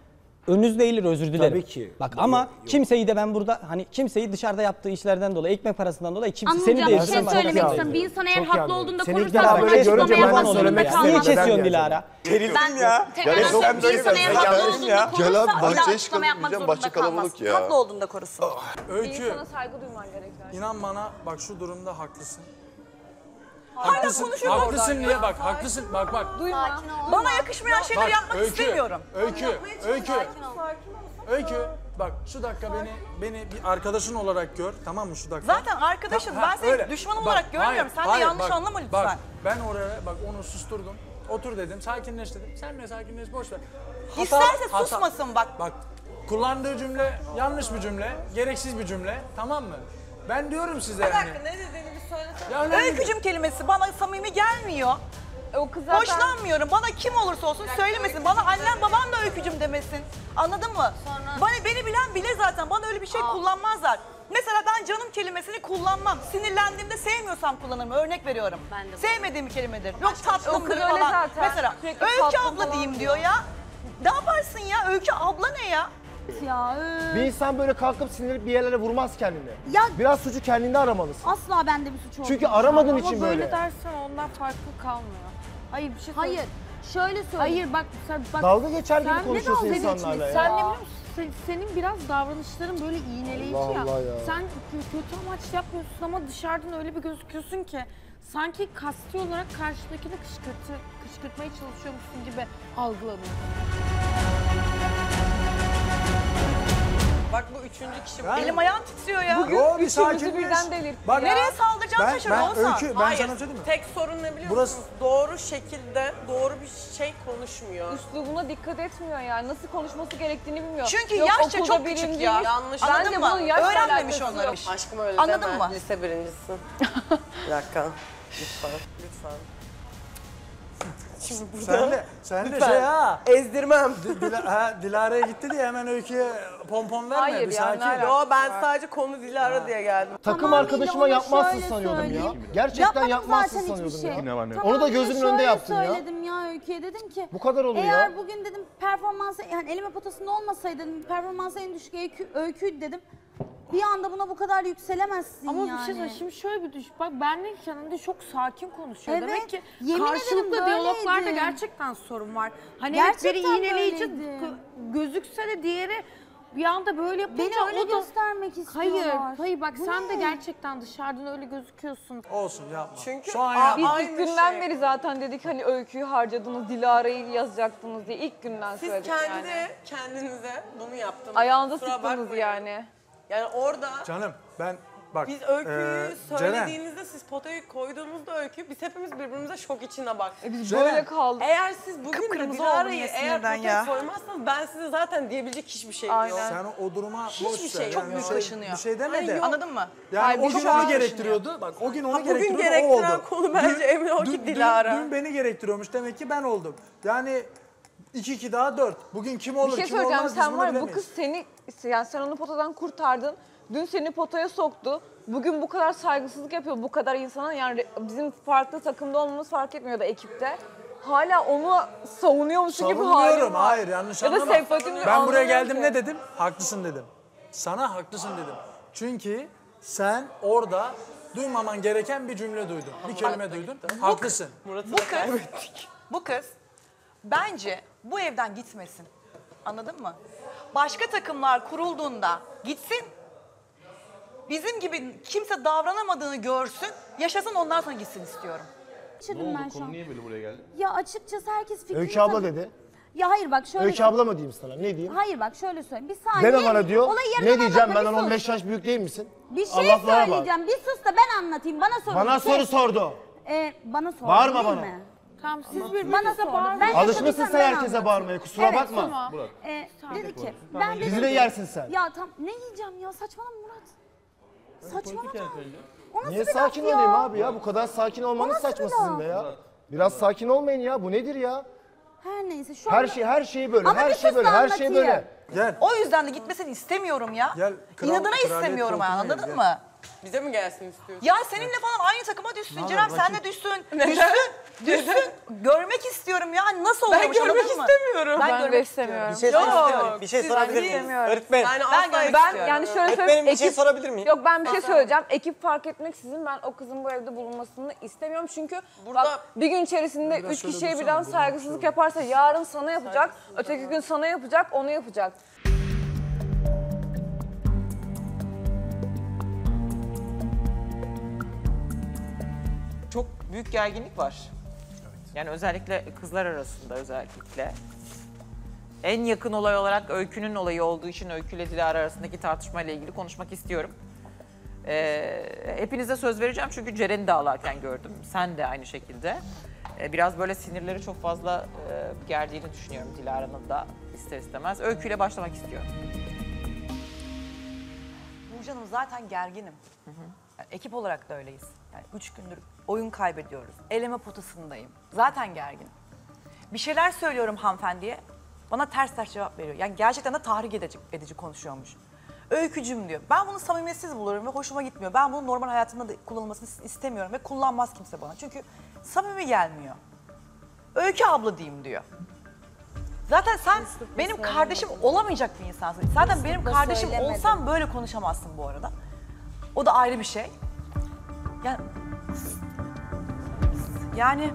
önünüzde eğilir, özür dilerim. Tabii ki. Bak ama kimseyi de ben burada hani kimseyi dışarıda yaptığı işlerden dolayı, ekmek parasından dolayı kimse seni de Anlayacağım, bir şey ezdiremez. söylemek istiyorum. Bir insan eğer Çok iyi haklı anlıyorum. olduğunda Seni ilk konuşsa defa sonra böyle açıklama görünce yapmak bana zorunda söylemek kalmaz. Niye istedim. kesiyorsun Neden Dilara? Ben ya. tekrar Yani söylüyorum. Bir insan eğer haklı geldim olduğunda ya. konuşsa Celal, bir daha bahçeye açıklama yapmak çıkalım zorunda diyeceğim, kalmaz. bahçe kalabalık ya. Haklı olduğunda korusun. Bir Öykü, insana saygı duyman gerekiyor. inan bana bak şu durumda haklısın. Hala Haklısın, konuşuyor oradan haklısın ya. niye bak, haklısın bak bak. Duyma. Bana yakışmayan şeyleri Bak, yapmak öykü, istemiyorum. Öykü, öykü, öykü. Bak şu dakika beni beni bir arkadaşın olarak gör, tamam mı şu dakika? Zaten arkadaşız. Ha, Ben seni öyle. düşman Bak, olarak görmüyorum. hayır, Sen de hayır, yanlış bak, anlama lütfen. Bak ben oraya bak onu susturdum. Otur dedim, sakinleş dedim. Sen de sakinleş, boş ver. Hata- İsterse hata- susmasın bak. Bak kullandığı cümle yanlış bir cümle, gereksiz bir cümle, tamam mı? Ben diyorum size Bir yani. dakika ne dediğini bir söylesene. Ya önemli değil. Öykücüm kelimesi bana samimi gelmiyor. E, o kız zaten... Hoşlanmıyorum. Bana kim olursa olsun söylemesin. Bana annem babam da öykücüm demesin. Anladın mı? Bana, beni bilen bile zaten. Bana öyle bir şey kullanmazlar. Mesela ben canım kelimesini kullanmam. Sinirlendiğimde sevmiyorsam kullanırım. Örnek veriyorum. Ben de. Sevmediğim bir kelimedir. Yok tatlımdır kız öyle falan. zaten. Mesela Sürekli Öykü tatlım abla falan diyeyim diyor. diyor ya. Ne yaparsın ya? Öykü abla ne ya? Ya, Bir insan böyle kalkıp sinirlenip bir yerlere vurmaz kendini. Ya- Biraz suçu kendinde aramalısın. asla bende bir suç olmuyor. Çünkü aramadığın Ama için böyle böyle. dersen ondan farklı kalmıyor. Hayır bir şey Hayır. söyle- Şöyle söyleyeyim. Hayır bak sen bak. Dalga geçer gibi Sen ne konuşuyorsun dalga insanlarla geçmesi? ya. Sen ne biliyor musun? Sen- senin biraz davranışların böyle iğneleyici Allah ya. Allah ya. Sen kö- kötü amaç yapmıyorsun ama dışarıdan öyle bir gözüküyorsun ki sanki kasti olarak karşıdakini kışkırtı, kışkırtmaya çalışıyormuşsun gibi algılanıyor. Bak bu üçüncü kişi. Ben- Elim ayağım titriyor ya. Yo, bir Üçümüzü sakinleş. birden delirt. Bak, Nereye saldıracağım ben, şaşırdı ben Oğuzhan. öykü, ben Hayır, sana bir şey diyeyim mi? tek sorun ne biliyor Burası- musunuz? Doğru şekilde doğru bir şey konuşmuyor. Üslubuna dikkat etmiyor yani. Nasıl konuşması gerektiğini bilmiyor. Çünkü Yok, yaşça okulda çok küçük birinci, ya. Yanlış. Anladın Bence mı? bunun yaşla Öğrenmemiş alakası onları. yok. Aşkım öyle Anladın deme. mı? Lise birincisin. Bir dakika. Lütfen. Lütfen. Şimdi burada... Sen de, sen de Lütfen. şey ha. Ezdirmem. Dila, ha, Dilara'ya gitti diye hemen öyküye pompon verme. Hayır bir ya, sakin. ne alaka? Yo ben sadece konu Dilara diye geldim. Takım Tamamıyla arkadaşıma onu yapmazsın şöyle sanıyordum ya. söyleyeyim. Gerçekten Yapmadım yapmazsın zaten hiçbir sanıyordum şey. ya. Ne var ne yok? Onu da Tamamıyla gözümün önünde şöyle yaptın ya. söyledim ya Öykü'ye dedim ki. Bu kadar oluyor Eğer ya. bugün dedim performansı yani eleme potasında olmasaydı dedim performansı en düşük öykü, öyküydü dedim. Bir anda buna bu kadar yükselemezsin Ama yani. bir şey söyleyeyim. Şimdi şöyle bir düşün. Bak benle yanında çok sakin konuşuyor. Evet, Demek ki yemin ederim karşılıklı diyaloglarda böyleydi. gerçekten sorun var. Hani evet biri Gerçekten iğneleyici böyleydi. gö- gözükse de diğeri bir anda böyle yapınca Beni öyle o da... göstermek istiyorlar. Hayır, hayır bak Bu sen de ne? gerçekten dışarıdan öyle gözüküyorsun. Olsun yapma. Çünkü Şu an a- yapma. Biz Aynı ilk günden şey. beri zaten dedik hani öyküyü harcadınız, Dilara'yı yazacaktınız diye ilk günden Siz söyledik kendi yani. kendinize bunu yaptınız. Ayağınıza Kusura sıktınız bakmayın. yani. Yani orada Canım ben bak. biz öyküyü e, söylediğinizde siz potayı koyduğumuzda öykü biz hepimiz birbirimize şok içine baktık. E biz Ceren, böyle kaldık. Eğer siz bugün de Kıpkırmızı oldum Dilara'yı ya eğer sinirden potaya ya. koymazsanız ben size zaten diyebilecek hiçbir şey Aynen. yok. Sen o duruma Hiçbir boş ver. şey yok. Yani Çok büyük şey- kaşınıyor. Bir şey deme Hayır, de. yok. Anladın mı? Yani Hayır, o biz gün şu onu an gerektiriyordu. Bak o gün onu Ha, bugün gerektiriyordu, o gerektiren oldu. konu bence emin ol ki dün- Dilara. Dün beni gerektiriyormuş demek ki ben oldum. Yani iki iki daha dört. Bugün kim olur Bir şey kim söyleyeceğim, olmaz biz sen bunu var ya bu bilemeyiz. kız seni, yani sen onu potadan kurtardın. Dün seni potaya soktu. Bugün bu kadar saygısızlık yapıyor bu kadar insana. Yani bizim farklı takımda olmamız fark etmiyordu ekipte. Hala onu savunuyormuşsun gibi halin Savunmuyorum. var. Hayır yanlış Ya da anlama. sempatim Ben buraya anlamıyorum geldim ki. ne dedim? Haklısın dedim. Sana haklısın dedim. Çünkü sen orada duymaman gereken bir cümle duydun. Bir kelime duydun. Haklısın. Bu kız, bu kız bence bu evden gitmesin. Anladın mı? Başka takımlar kurulduğunda gitsin. Bizim gibi kimse davranamadığını görsün, yaşasın ondan sonra gitsin istiyorum. Geçirdim ben şu an. Niye böyle buraya geldin? Ya açıkçası herkes fikrini... Öykü abla tabii- dedi. Ya hayır bak şöyle... Öykü abla mı diyeyim sana? Ne diyeyim? Hayır bak şöyle söyle. Bir saniye. Deme bana diyor. Olayı yarıdan Ne diyeceğim? anlatma, Benden bir on beş sus. yaş büyük değil misin? Bir şey Allah bana bak. söyleyeceğim. Bir sus da ben anlatayım. Bana soru. Bana Şey- soru sordu. Ee, bana sordu Bağırma değil bana. mi? Tamam siz Bana birbirinize sordu. bağırmayın. Ben Alışmışsın yaşadıysam sen ben herkese anlatayım. bağırmaya. Kusura Evet, bakma. Tamam. Ee, dedi ki ben dedim Bizi de ki- yersin sen. Ya tam ne yiyeceğim ya saçmalama Murat. Saçmalama. O nasıl Niye bir laf sakin ya? olayım abi ya? Bu kadar sakin olmanız nasıl saçma bir sizin laf? de ya. Biraz sakin olmayın ya. Bu nedir ya? Her neyse şu Her anda- şey her şeyi böyle. Ama Her bir şey sus böyle. da Her şey böyle. anlatayım. Gel. O yüzden de gitmesini istemiyorum ya. Gel, kral- İnadına kraliyet istemiyorum yani koltuğuna anladın gel, mı? Bize mi gelsin istiyorsun? Ya seninle falan aynı takıma düşsün Ne Ceren, haber, sen de rakip? düşsün. Neden? Düşsün. Düşsün. Görmek istiyorum ya. Nasıl Ben oluyormuş görmek anladın mı? istemiyorum. Ben, Ben de görmek istemiyorum. istiyorum. Bir şey sorabilir miyim? Bir şey sorabilir miyim? Öğretmen. Yani Ben asla görmek Ben istiyorum. yani şöyle Öğretmenim, söyleyeyim. bir şey sorabilir miyim? Yok ben bir şey söyleyeceğim. Ekip fark etmeksizin ben o kızın bu evde bulunmasını istemiyorum. Çünkü bak, bir gün içerisinde Biraz üç şöyle kişiye dursana, birden bulunmak saygısızlık yaparsa yarın sana yapacak, öteki gün sana yapacak, onu yapacak. Çok büyük gerginlik var. Yani özellikle kızlar arasında özellikle. En yakın olay olarak Öykü'nün olayı olduğu için Öykü ile Dilara arasındaki tartışmayla ilgili konuşmak istiyorum. Ee, hepinize söz vereceğim çünkü Ceren'i de ağlarken gördüm. Sen de aynı şekilde. Ee, biraz böyle sinirleri çok fazla e, gerdiğini düşünüyorum Dilara'nın da ister istemez. Öykü ile başlamak istiyorum. Burcu Hanım zaten gerginim. Yani ekip olarak da öyleyiz. Yani üç gündür oyun kaybediyoruz. Eleme potasındayım. Zaten gerginim. Bir şeyler söylüyorum hanımefendiye. Bana ters ters cevap veriyor. Yani gerçekten de tahrik edici, edici konuşuyormuş. Öykücüm diyor. Ben bunu samimiyetsiz buluyorum ve hoşuma gitmiyor. Ben bunu normal hayatımda da kullanılmasını istemiyorum ve kullanmaz kimse bana. Çünkü samimi gelmiyor. Öykü abla diyeyim diyor. Zaten sen benim kardeşim olamayacak bir insansın. Zaten benim kardeşim olsan böyle konuşamazsın bu arada. O da ayrı bir şey. Yani... Yani...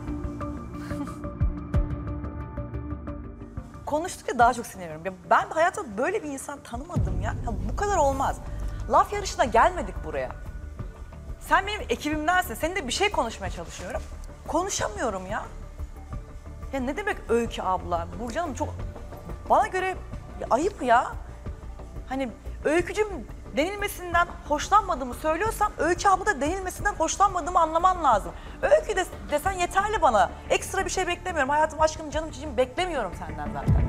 Konuştukça daha çok sinirleniyorum. Ya ben hayatımda böyle bir insan tanımadım ya. Ya bu kadar olmaz. Laf yarışına gelmedik buraya. Sen benim ekibimdensin. Seninle bir şey konuşmaya çalışıyorum. Konuşamıyorum ya. Ya ne demek Öykü abla? Burcu Hanım çok... Bana göre ya ayıp ya. Hani Öykücüm denilmesinden hoşlanmadığımı söylüyorsam Öykü abla da denilmesinden hoşlanmadığımı anlaman lazım. Öykü de, desen yeterli bana. Ekstra bir şey beklemiyorum. Hayatım, aşkım, canım, cicim beklemiyorum senden zaten.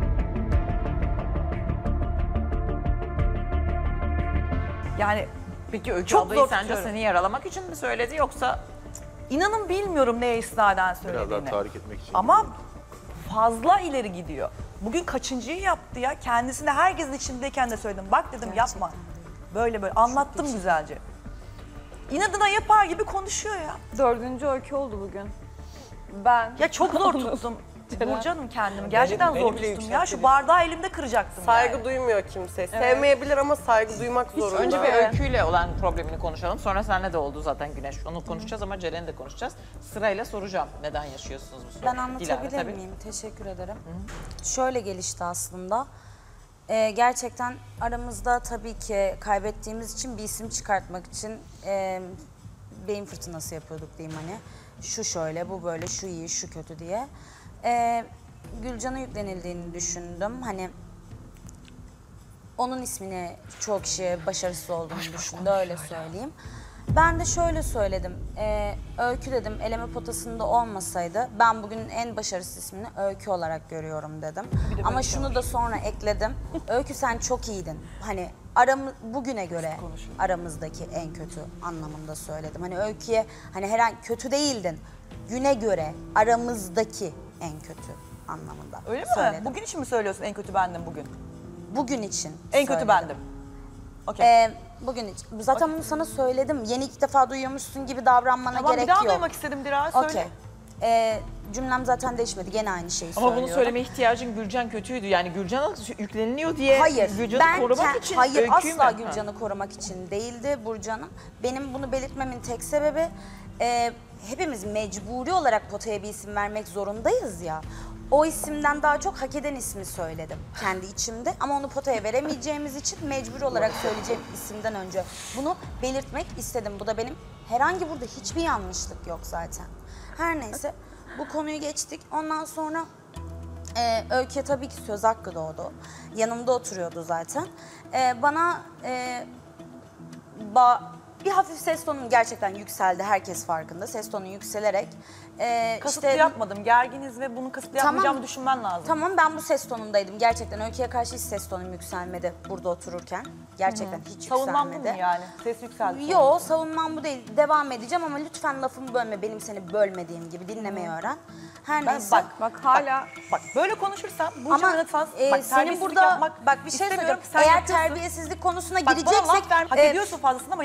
Yani Peki Öykü çok ablayı zor sence tutuyorum. seni yaralamak için mi söyledi yoksa? İnanın bilmiyorum neye istinaden söylediğini. Biraz daha tahrik etmek için. Ama fazla ileri gidiyor. Bugün kaçıncıyı yaptı ya? Kendisine herkesin içindeyken de söyledim. Bak dedim yapma. Böyle böyle anlattım güzelce. İnadına yapar gibi konuşuyor ya. Dördüncü öykü oldu bugün. Ben... Ya çok zor tuttum. Burcu Hanım kendimi. Gerçekten Benim- zor benimle tuttum ya. Şu yükseltti. bardağı elimde kıracaktım Saygı yani. duymuyor kimse. Sevmeyebilir ama saygı duymak zorunda. Önce bir Öykü'yle olan problemini konuşalım. Sonra seninle de oldu zaten Güneş. Onu konuşacağız ama Ceren'i de konuşacağız. Sırayla soracağım neden yaşıyorsunuz bu sorunu. Ben Dilara, anlatabilir tabii. miyim? Teşekkür ederim. Şöyle gelişti aslında. Ee, gerçekten aramızda tabii ki kaybettiğimiz için bir isim çıkartmak için e, beyin fırtınası yapıyorduk diyeyim hani. Şu şöyle, bu böyle, şu iyi, şu kötü diye. Ee, Gülcan'a yüklenildiğini düşündüm. Hani onun ismini çoğu kişi başarısız olduğunu düşündü, öyle söyleyeyim. Ben de şöyle söyledim, e, Öykü dedim eleme potasında olmasaydı ben bugün en başarısız ismini Öykü olarak görüyorum dedim. Ama şunu da sonra ekledim, Öykü sen çok iyiydin. Hani aramı, bugüne göre aramızdaki en kötü anlamında söyledim. Hani Öykü'ye hani herhangi kötü değildin, güne göre aramızdaki en kötü anlamında Öyle mi? söyledim. Bugün için mi söylüyorsun en kötü bendim bugün? Bugün için En kötü söyledim. bendim. Ee, bugün için. Zaten bunu sana söyledim. Yeni ilk defa duyuyormuşsun gibi davranmana Tamam, gerek bir daha yok. duymak istedim Dilara, söyle. Okey. Ee, cümlem zaten değişmedi. Gene aynı şeyi Ama söylüyorum. bunu söyleme ihtiyacın Gülcan kötüydü. Yani Gülcan'a yükleniliyor diye Hayır, Gülcan'ı ben korumak ke- için hayır Öykü'yü asla mü? Gülcan'ı korumak için değildi Burcu Hanım. Benim bunu belirtmemin tek sebebi e, hepimiz mecburi olarak potaya bir isim vermek zorundayız ya. O isimden daha çok hak eden ismi söyledim kendi içimde ama onu potaya veremeyeceğimiz için mecbur olarak söyleyeceğim isimden önce bunu belirtmek istedim. Bu da benim herhangi burada hiçbir yanlışlık yok zaten. Her neyse bu konuyu geçtik. Ondan sonra e, Öykü'ye tabii ki söz hakkı doğdu. Yanımda oturuyordu zaten. E, bana e, ba bir hafif ses tonum gerçekten yükseldi. Herkes farkında. Ses tonu yükselerek. E, Kasıtlı işte, yapmadım. Gerginiz ve bunu kasıtlı yapmayacağımı düşünmen lazım. Tamam ben bu ses tonundaydım. Gerçekten Öykü'ye karşı hiç ses tonum yükselmedi burada otururken. Gerçekten Hı hı. hiç Savunmam bu yükselmedi. mu yani? Ses yükseldi. Yo savunmam bu değil. Devam edeceğim ama lütfen lafımı bölme. Benim seni bölmediğim gibi dinlemeyi öğren. Her Ben- neyse. bak, bak hala... Bak, bak böyle konuşursan bu Ama cümleden e, bak, senin burada yapmak bak bir şey söyleyeceğim. istemiyorum. Sen Eğer yapıyorsun. terbiyesizlik konusuna Bak, bana gireceksek laf ver, hak e, ediyorsun fazlasını ama yapamam burada.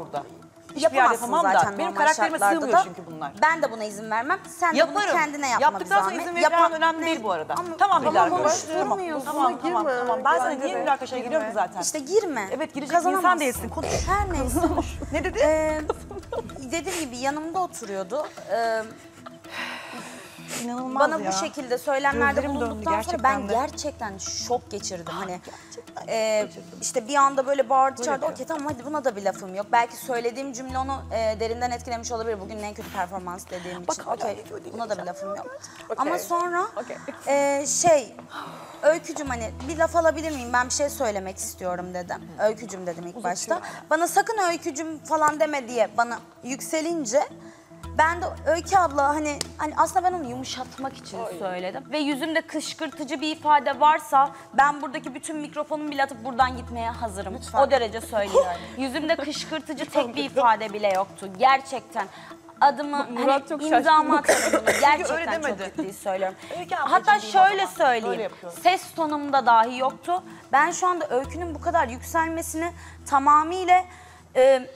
burada. Hiçbir yerde Yapamazsın yapamam zaten da. Benim normal karakterime şartlarda sığmıyor da. çünkü bunlar. Ben de buna izin vermem. Sen de Yaparım. bunu kendine yapma Yaptıktan bir sonra zahmet. izin vereceğim Yapa- önemli Ne? değil bu arada. Ama- Tamam ama Dilara. boş Tamam, durmuyorsun. tamam, tamam, Girme. tamam. Ben sana Bence niye de. münakaşaya giriyorum ki zaten? İşte girme. Evet girecek bir insan değilsin. Konuş. Her neyse. Ne dedi? Ee, dediğim gibi yanımda oturuyordu. Ee, İnanılmaz Bana ya. bu şekilde söylemlerde Gözlerim döndü bulunduktan sonra ben gerçekten de. gerçekten şok geçirdim. Hani e, işte bir anda böyle bağırdı çağırdı. Okey tamam hadi buna da bir lafım yok. Belki söylediğim cümle onu e, derinden etkilemiş olabilir. Bugün en kötü performans dediğim için. Okey buna da bir lafım yok. Ama sonra e, şey Öykücüm hani bir laf alabilir miyim? Ben bir şey söylemek istiyorum dedim. Öykücüm dedim ilk başta. Bana sakın öykücüm falan deme diye bana yükselince ben de Öykü abla hani, hani aslında ben onu yumuşatmak için söyledim. Ve yüzümde kışkırtıcı bir ifade varsa ben buradaki bütün mikrofonumu bile atıp buradan gitmeye hazırım. Lütfen. O derece söylüyorum. Yüzümde kışkırtıcı tek bir ifade bile yoktu. Gerçekten. Adımı Murat hani çok imzamı şaşkın. atarım. Çünkü Gerçekten öyle çok demedi. ciddi söylüyorum. Öykü ablacığım Hatta diyeyim o şöyle zaman. Öyle söyleyeyim. yapıyorum. Ses tonumda dahi yoktu. Ben şu anda Öykü'nün bu kadar yükselmesini tamamıyla e,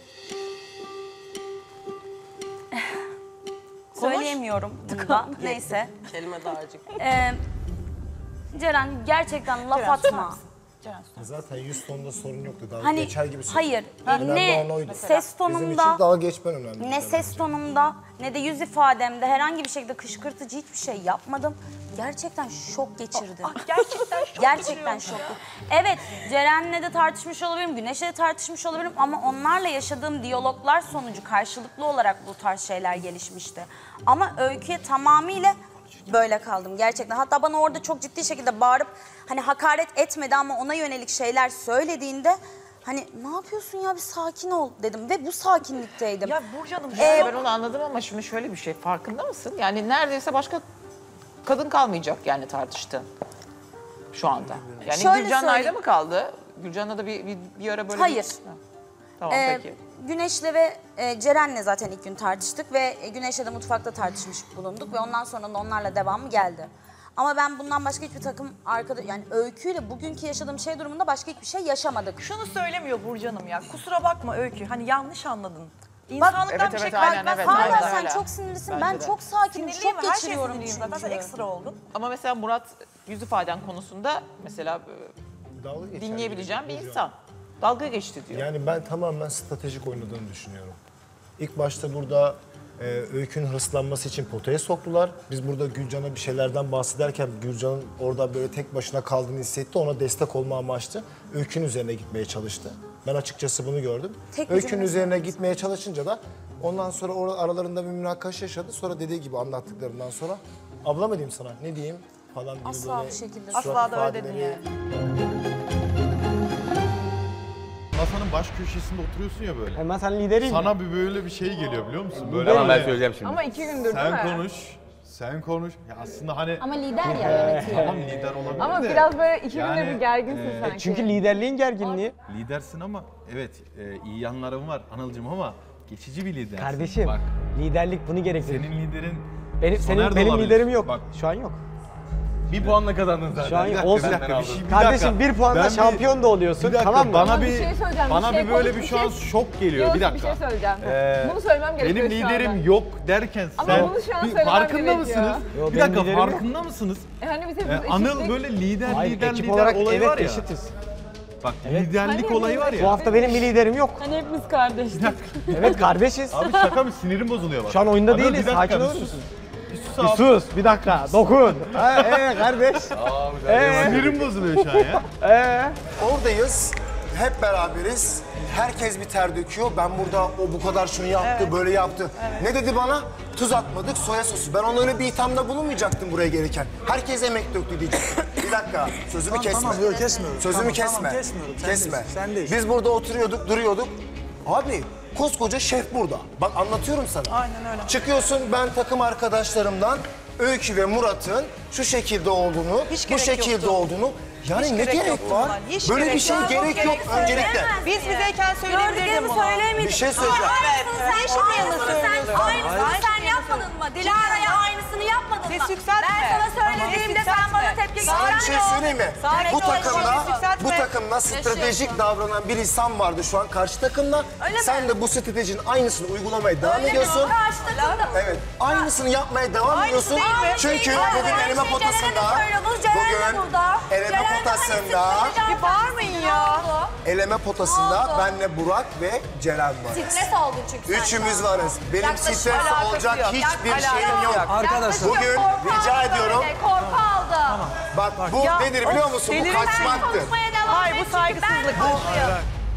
söyleyemiyorum burada. Neyse. Kelime dağarcık. Ee, Ceren gerçekten laf Ceren, susar atma. mısın? Ceren, susar. Zaten yüz tonunda sorun yoktu. Dalga Hani geçer gibi hayır, Önemli ne olan oydu. ses Bizim tonumda, için dalga geçmen önemli. ne ses tonumda, ne de yüz ifademde herhangi bir şekilde kışkırtıcı hiçbir şey yapmadım. Gerçekten şok geçirdim. Gerçekten şok Gerçekten geçiriyorum. şok. Evet, Ceren'le de tartışmış olabilirim, Güneş'le de tartışmış olabilirim ama onlarla yaşadığım diyaloglar sonucu karşılıklı olarak bu tarz şeyler gelişmişti. Ama Öykü'ye tamamıyla böyle kaldım gerçekten. Hatta bana orada çok ciddi şekilde bağırıp hani hakaret etmedi ama ona yönelik şeyler söylediğinde hani ne yapıyorsun ya bir sakin ol dedim ve bu sakinlikteydim. Ya Burcu Hanım Ee, ben onu anladım ama şimdi şöyle bir şey farkında mısın? Yani neredeyse başka kadın kalmayacak yani tartıştığın şu anda. Yani Şöyle Gülcan'la Ayda söyleyeyim. mı kaldı? Gülcan'la da bir, bir, bir ara böyle Hayır. bir... Ha, Tamam Ee, peki. Güneş'le ve e, Ceren'le zaten ilk gün tartıştık ve e, Güneş'le de mutfakta tartışmış bulunduk ve ondan sonra da onlarla devamı geldi. Ama ben bundan başka hiçbir takım arkada yani Öykü'yle bugünkü yaşadığım şey durumunda başka hiçbir şey yaşamadık. Şunu söylemiyor Burcu Hanım ya. Kusura bakma Öykü. Hani yanlış anladın. İnsanlıktan Evet, bir şey evet, aynen, bak, evet, bak, aynen Hala öyle. sen çok sinirlisin. Bence Ben de. çok sakinim, Sinirliyim çok mi? Her şey geçiriyorum sinirliyim çünkü. zaten. Sen ekstra oldun. Ama mesela Murat yüz ifaden konusunda mesela Dalga geçer dinleyebileceğim gibi bir Burcu insan. Dalga geçti diyor. Yani ben tamamen stratejik oynadığını düşünüyorum. İlk başta burada e, Öykü'nün hırslanması için potaya soktular. Biz burada Gülcan'a bir şeylerden bahsederken Gülcan'ın orada böyle tek başına kaldığını hissetti. Ona destek olma amaçlı Öykü'nün üzerine gitmeye çalıştı. Ben açıkçası bunu gördüm. Tek Öykü'nün ucuna üzerine gitmeye çalışınca da ondan sonra or- aralarında bir münakaşa yaşadı. Sonra dediği gibi anlattıklarından sonra abla mı diyeyim sana ne diyeyim falan gibi Asla böyle bir şekilde. surat Asla da öyle dedin ifadeleri- yani. Masanın baş köşesinde oturuyorsun ya böyle. Hemen sen lideriyim. Sana bir böyle bir şey geliyor biliyor musun? Böyle Ama ben böyle- söyleyeceğim şimdi. Ama iki gündür değil mi? Sen konuş, sen konuş. Ya aslında hani... Ama lider ya yönetiyor. Tamam lider olabilir Ama de. biraz böyle iki Yani, gündür bir gerginsin e, sanki. Çünkü liderliğin gerginliği. Lidersin ama evet e, iyi yanların var Anılcım ama geçici bir lidersin. Kardeşim, Bak liderlik bunu gerektirir. senin liderin Benim, Soner senin, de benim olabilir. liderim yok. Bak Şu an yok. Bir puanla kazandın zaten. Şu an Bir dakika, olsun. benden Bir dakika, aldın. bir şey- bir Kardeşim dakika. bir puanla Ben bir- şampiyon da oluyorsun. Bir dakika, Tamam mı? bana Ama bir, bir şey söyleyeceğim, bana bir şey bir böyle konuş- bir bir şu an şey- şok geliyor. Yok, bir bir dakika. şey söyleyeceğim. Ee, Bunu söylemem gerekiyor Benim şu anda. liderim yok derken Ama sen bunu şu an bir söylemem farkında gerekiyor. mısınız? Yo, bir benim dakika liderim yok. farkında mısınız? E hani biz Ee, hepimiz Anıl eşittik. böyle lider Hayır, lider ekip lider olarak olayı evet var ya. eşitiz. Bak liderlik Hani olayı var hepimiz- Bu ya. hafta benim bir liderim yok. Hani hepimiz kardeştik. Evet kardeşiz. Abi şaka mı sinirim bozuluyor bak. Şu an oyunda Anıl, bir değiliz. dakika, Sakin bir olur sus. musun? Bir sus Bir abi. sus. Bir dakika. Dokun. Ha, ee, kardeş. Ee, Sinirim bozuluyor şu an ya. ee. Oradayız. Hep beraberiz. Herkes bir ter döküyor. Ben burada o bu kadar şunu yaptı, böyle yaptı. Ne dedi bana? Tuz atmadık, soya sosu. Ben ona öyle bir ithamda bulunmayacaktım buraya gelirken. Herkes emek döktü diyecektim. Bir dakika, sözümü Tamam, kesme. tamam, yok, kesmiyorum. Sözümü Tamam, kesme. tamam, kesmiyorum. Sendeyiz, Kesme. sendeyiz. Biz burada oturuyorduk, duruyorduk. Abi, koskoca şef burada. Bak anlatıyorum sana. Aynen öyle. Çıkıyorsun, ben takım arkadaşlarımdan Öykü ve Murat'ın şu şekilde olduğunu, Hiç bu gerek şekilde yoktu. olduğunu... Yani Hiç ne gerek gerek yoktu var? bunlar, hiç Böyle gerek bir şey yok. gerek yok öncelikle. Biz bizeyken söyleyebilirdim Gördüklerimi bunu. söyleyemedim. Bir şey söyleyeceğim. Aynısını Ne sen, yalan aynısını sen, söylüyorsun? aynısını Hayır. sen yapmadın mı? Dilara'ya aynısını yapmadın mı? Ses yükseltme. Ben sana söylediğimde Tamam, sen bana yükseltme. tepki Sana bir gösterdin. şey söyleyeyim mi? Sakin Bu ol, takımla, ses yükseltme. bu takımla daha stratejik davranan bir insan vardı şu an karşı takımda. Öyle Sen mi? de bu stratejinin aynısını uygulamaya devam Öyle mi? ediyorsun. Karşı takımda. Evet, aynısını yapmaya devam Aynısı ediyorsun. değil mi? Çünkü Aynı bugün şey. eleme Aynı şey potasında, Ceren'e de söylüyorsunuz, Ceren de bugün burada. eleme Ceren de hani potasında, sıkıntı Bir bağırmayın ya. eleme potasında benle Burak ve Ceren varız. Stres oldun çünkü sen. Üçümüz varız. Benim Yaklaşık stres alakası olacak yok. hiçbir Alakası şeyim yok. Arkadaşlar. Bugün Korku rica aldı ediyorum. öyle, Korku aldı. Bak bu Ya, nedir biliyor of, musun? Bu delirin- kaçmaktır. Konuşmaya devam Hayır, et bu çünkü saygısızlık. ben konuşuyorum.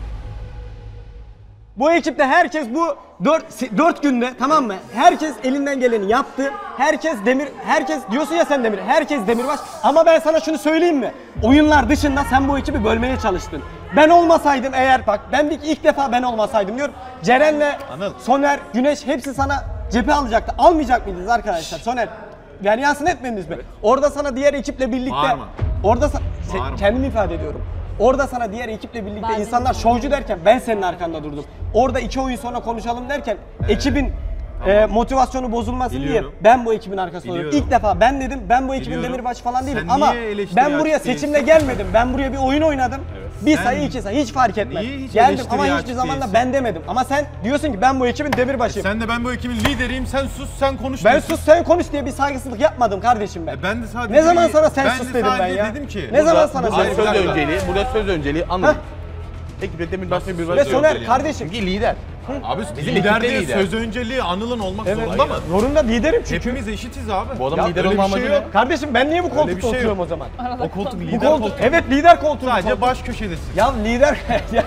Bu ekipte herkes bu dört, dört günde tamam mı? Herkes elinden geleni yaptı. Herkes demir, herkes diyorsun ya sen demir, herkes demirbaş. Ama ben sana şunu söyleyeyim mi? Oyunlar dışında sen bu ekibi bölmeye çalıştın. Ben olmasaydım eğer bak ben bir ilk defa ben olmasaydım diyorum. Ceren'le Soner, Güneş hepsi sana cephe alacaktı. Almayacak mıydınız arkadaşlar? Soner yani yansın etmediniz mi? Orada sana diğer ekiple birlikte Bağırma. orada sa- se- Bağırma. kendimi ifade ediyorum. Orada sana diğer ekiple birlikte insanlar şovcu derken ben senin arkanda durdum. Orada iki oyun sonra konuşalım derken ekibin e, motivasyonu bozulmasın Biliyorum. diye ben bu ekibin arkasında oluyorum. Biliyorum. İlk defa ben dedim ben bu ekibin Biliyorum. demirbaşı falan değilim Sen ama niye eleştiri ben buraya açık seçimle değilsin? gelmedim. Ben buraya bir oyun oynadım. Bir Sen sayı iki sayı hiç fark etmez. niye hiç Geldim eleştiriye ama hiçbir açık zaman da değilsin? ben demedim. Ama sen diyorsun ki ben bu ekibin demirbaşıyım. Sen de ben bu ekibin lideriyim, sen sus, sen konuş. Ben diyorsun. sus sen konuş diye bir saygısızlık yapmadım kardeşim ben. E ben de sadece Ne zaman bir- sana sen ben sus de dedim ben sadece ya? dedim ki- Ne zaman Burada- sana burada sen söz sus dedim? önceliği, Burada söz önceliği anladım. Ekipte demir başka bir Ve Soner kardeşim. Çünkü lider. Abi Bizim lider ekipte diye lider. söz önceliği Anıl'ın olmak Evet. zorunda mı? Zorunda liderim çünkü. Hepimiz eşitiz abi. Bu adam Ya lider öyle olma bir şey amacı yok. ne? Kardeşim ben niye bu Öyle koltukta bir şey oturuyorum yok. o zaman? O koltuk Bu lider koltuk, koltuk. evet lider koltuğu. Sadece koltuk. baş köşedesin. Ya lider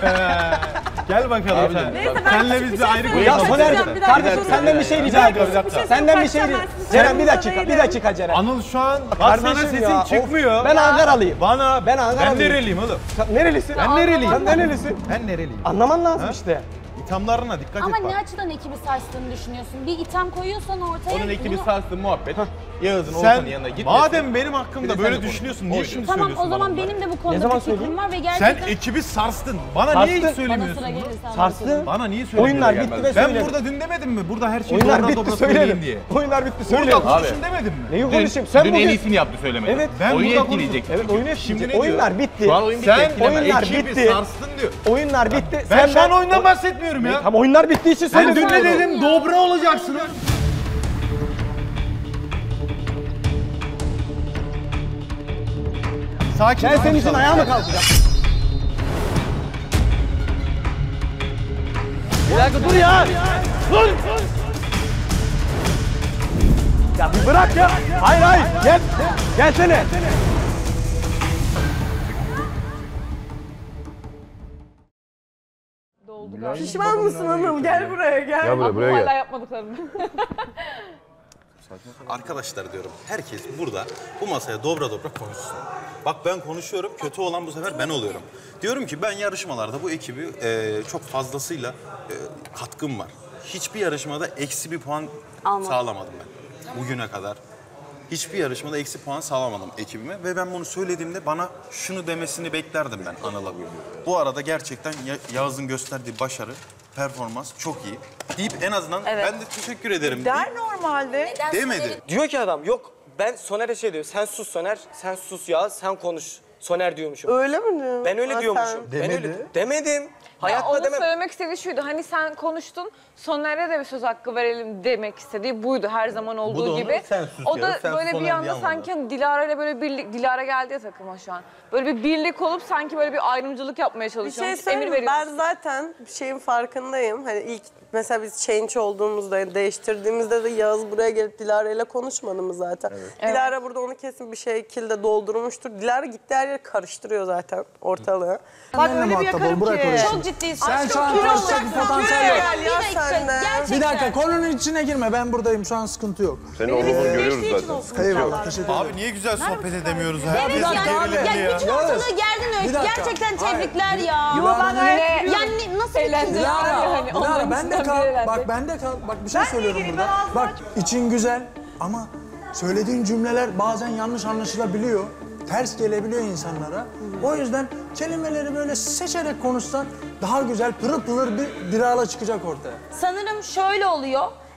Gel bakalım Abi, sen. Neyse, ben Senle küçük biz bir bir şey ayrı söyleyeceğim. Ya konuşalım. Soner'cim Bir dakika, kardeşim dur, senden dur, bir şey dur. rica Bir ediyorum. dakika, bir dakika. Senden bir şey Kaçacağım rica ben sizin Ceren bir yanınızda dakika, bir değilim. dakika Ceren. Anıl şu an bak Kardeşim sana sesin ya, of. çıkmıyor. Ben Ankaralıyım. Bana Ben Ankaralıyım. Ben nereliyim oğlum? Sen nerelisin? Ben nereliyim? Sen nerelisin? Ben nereliyim? Anlaman lazım Ha? işte. İthamlarına dikkat Ama et ne bak. açıdan ekibi sarstığını düşünüyorsun? Bir itham koyuyorsan ortaya... Onun ekibi bunu- sarstı muhabbet. Yağız'ın Sen Oğuzhan'ın yanına gitmesin. madem benim Bir de hakkımda sen böyle de konuş. düşünüyorsun niye Oydu. şimdi Tamam söylüyorsun o zaman bana bunları? benim de bu Ne konuda zaman bir fikrim söyleyeyim? var ve Sen gerçekten... ekibi sarstın. Bana Sarstın. niye hiç Bana söylemiyorsun sıra bunu? gelirse Sarstı. Bana niye söylemiyorsun? Oyunlar bitti ve Ben söyledim. burada dün demedim mi? Burada her şey Oyunlar dobra bitti dobra söyledim. söyleyin diye. Oyunlar bitti Burada söyledim. konuşun demedim mi? Neyi Dün, konuşayım? Sen dün bugün... en iyisini yaptı söylemedi. Evet. Ben Oyunu burada etkileyecek. Evet oyun Şimdi etkileyecek. ne diyor? Oyunlar bitti. Şu an oyun bitti. Sen etkilemez. oyunlar ekibi bitti. sarstın diyor. Oyunlar bitti. Ben Sen şu an oyundan bahsetmiyorum ya. Tam oyunlar bittiği için Ben söyledim. dün ne dedim? Dobra olacaksınız. Sakin. Ben senin için ayağa mı kalkacağım? Bir dakika dur ya. Dur. Ya bir bırak ya. Hayır hayır. Gel. Gelsene. Pişman mısın Anıl? Gel buraya gel. Gel buraya, buraya gel. yapmadıklarını. Arkadaşlar diyorum herkes burada bu masaya dobra dobra konuşsun. Bak ben konuşuyorum, kötü olan bu sefer ben oluyorum. Diyorum ki ben yarışmalarda bu ekibi e, çok fazlasıyla e, katkım var. Hiçbir yarışmada eksi bir puan Almadım. sağlamadım ben bugüne kadar. Hiçbir yarışmada eksi puan sağlamadım ekibime ve ben bunu söylediğimde bana şunu demesini beklerdim ben Anıl'a. Bu arada gerçekten Ya- Yağız'ın gösterdiği başarı, performans çok iyi deyip en azından Evet. ben de teşekkür ederim Der normalde. demedi. Diyor ki adam yok ben Soner'e şey diyor. Sen sus Soner, sen sus ya, sen konuş. Soner diyormuşum. Öyle mi diyor? Ben öyle Ha, diyormuşum. sen- Ben öyle demedim. Hayatta Onun demem. söylemek istediği şuydu. Hani sen konuştun, Soner'e de bir söz hakkı verelim demek istediği buydu her zaman olduğu Bu da onun gibi. sen sus O ya, da sen böyle Soner bir diye anda anladı. sanki hani Dilara ile böyle birlik, Dilara geldi ya takıma şu an. Böyle bir birlik olup sanki böyle bir ayrımcılık yapmaya Bir çalışıyor. şey söyleyeyim mi? Ben zaten bir şeyin farkındayım. Hani ilk mesela biz change olduğumuzda, değiştirdiğimizde de Yağız buraya gelip Dilara ile konuşmadı mı zaten? Dilara burada onu kesin bir şekilde doldurmuştur. Dilara gitti her yeri karıştırıyor zaten ortalığı. Bak öyle bir yakarım ki. Çok ciddisin. Sen Çok şu an kilo karışacak olacaksın. bir potansiyel yok. Bir dakika, gerçekten. Bir dakika konunun içine girme. Ben buradayım. Şu an sıkıntı yok. Senin olduğunu görüyoruz zaten. Eyvallah. Teşekkür ederim. Abi niye güzel sohbet edemiyoruz? Evet Herkes ya, gerilimli ya bütün ortalığı gerdin Bir öyle. dakika. Gerçekten Hayır. tebrikler ya. Yo, ben gayet Yine, yani nasıl Eğlenceli. bir Dilara, Hani Dilara onların ben de içinden kal. biri elendi. Bak ben de kal. Bak bir şey Ben söylüyorum ilgili, burada. ben ağzımı Bak için güzel ama söylediğin cümleler bazen yanlış anlaşılabiliyor. Ters gelebiliyor insanlara. O yüzden kelimeleri böyle seçerek konuşsan daha güzel pırıl pırıl bir dirala çıkacak ortaya. Sanırım şöyle oluyor.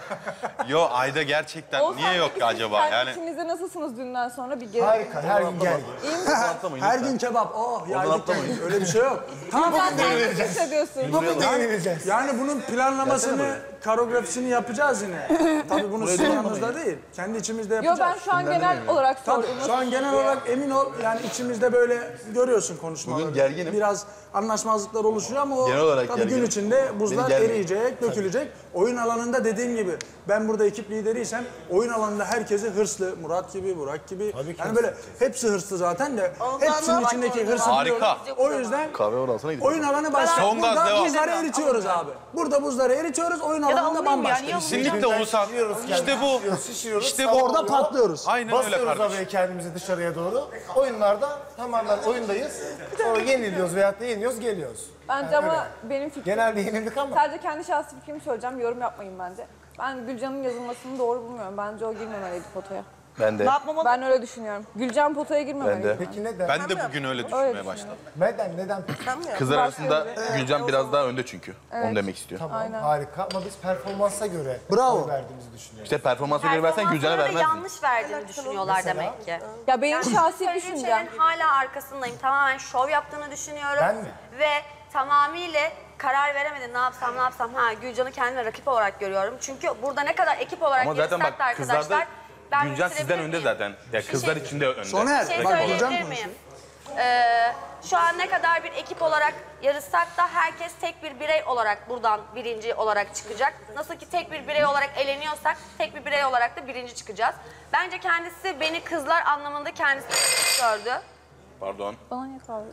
Yo Ayda gerçekten niye yok ki acaba? Yani İkiniz de nasılsınız dün günden sonra bir geri... Harika, her gün gel. Her gün kebap. Oh yaydık yani. Öyle bir şey yok. Tamam. Bugün deneyeceğiz. hissediyorsun? Bugün deneyeceğiz. Yani bunun planlamasını, koreografisini yapacağız yine. Tabii bunu sizin yanınızda değil. Kendi içimizde Yo yapacağız. ben şu an genel olarak sordum. Tabii şu an genel olarak emin ol yani içimizde böyle görüyorsun konuşmaları. Bugün gerginim. Biraz anlaşmazlıklar oluşuyor ama o Genel olarak tabii gün gerginim. içinde buzlar Benim gerginim. eriyecek, dökülecek. Oyun alanında dediğim gibi ben burada ekip lideriysem oyun alanında herkesi hırslı. Murat gibi, Burak gibi. Yani böyle hepsi hırslı zaten de hepsinin içindeki hırsı Harika. biliyorum. O yüzden Kahve orasına gidiyor. oyun alanı başka. Son gaz Burada devam. buzları eritiyoruz abi. Burada buzları eritiyoruz, oyun alanında bambaşka. Kesinlikle Oğuzhan. İşte bu. Şişiyoruz, İşte bu. Orada patlıyoruz. Aynen öyle Basıyoruz kardeşim. havaya kendimizi dışarıya doğru. Oyunlarda tamamen oyundayız. Sonra yeniliyoruz veyahut da yeniyoruz, geliyoruz. Bence Yani ama öyle. benim fikrim... Genelde yenildik ama. Sadece kendi şahsi fikrimi söyleyeceğim, yorum yapmayın bence. Ben Gülcan'ın yazılmasını doğru bulmuyorum. Bence o girmemeliydi potaya. Ben de. Ben öyle düşünüyorum. Gülcan potaya girmemeliydi. Ben de. Peki neden? Ben de bugün öyle düşünmeye başladım. Neden? Neden? Kızlar arasında Gülcan biraz daha önde çünkü. Evet. Onu demek istiyor. Tamam, Aynen. harika ama biz performansa göre Bravo. oy verdiğimizi düşünüyoruz. İşte performansa göre versen Gülcan'a Performansları da vermezdin. yanlış verdiğini düşünüyorlar Mesela? demek ki. Ya benim şahsi Söylediğim düşüncem... şeylerin hala arkasındayım. Tamamen şov yaptığını düşünüyorum. Ben mi? Ve tamamıyla karar veremedim ne yapsam ne yapsam. Ha Gülcan'ı kendime rakip olarak görüyorum. Çünkü burada ne kadar ekip olarak Ama zaten yarışsak da bak kızlarda arkadaşlar. ben Gülcan bitirebilir sizden önde miyim? zaten. Ya kızlar şey- içinde önde. Soner, Bir şey bak söyleyebilir Gülcan miyim? konuşuyor. Ee, şu an ne kadar bir ekip olarak yarışsak da herkes tek bir birey olarak buradan birinci olarak çıkacak. Nasıl ki tek bir birey olarak eleniyorsak tek bir birey olarak da birinci çıkacağız. Bence kendisi beni kızlar anlamında kendisi gördü. Pardon. Bana niye kahve?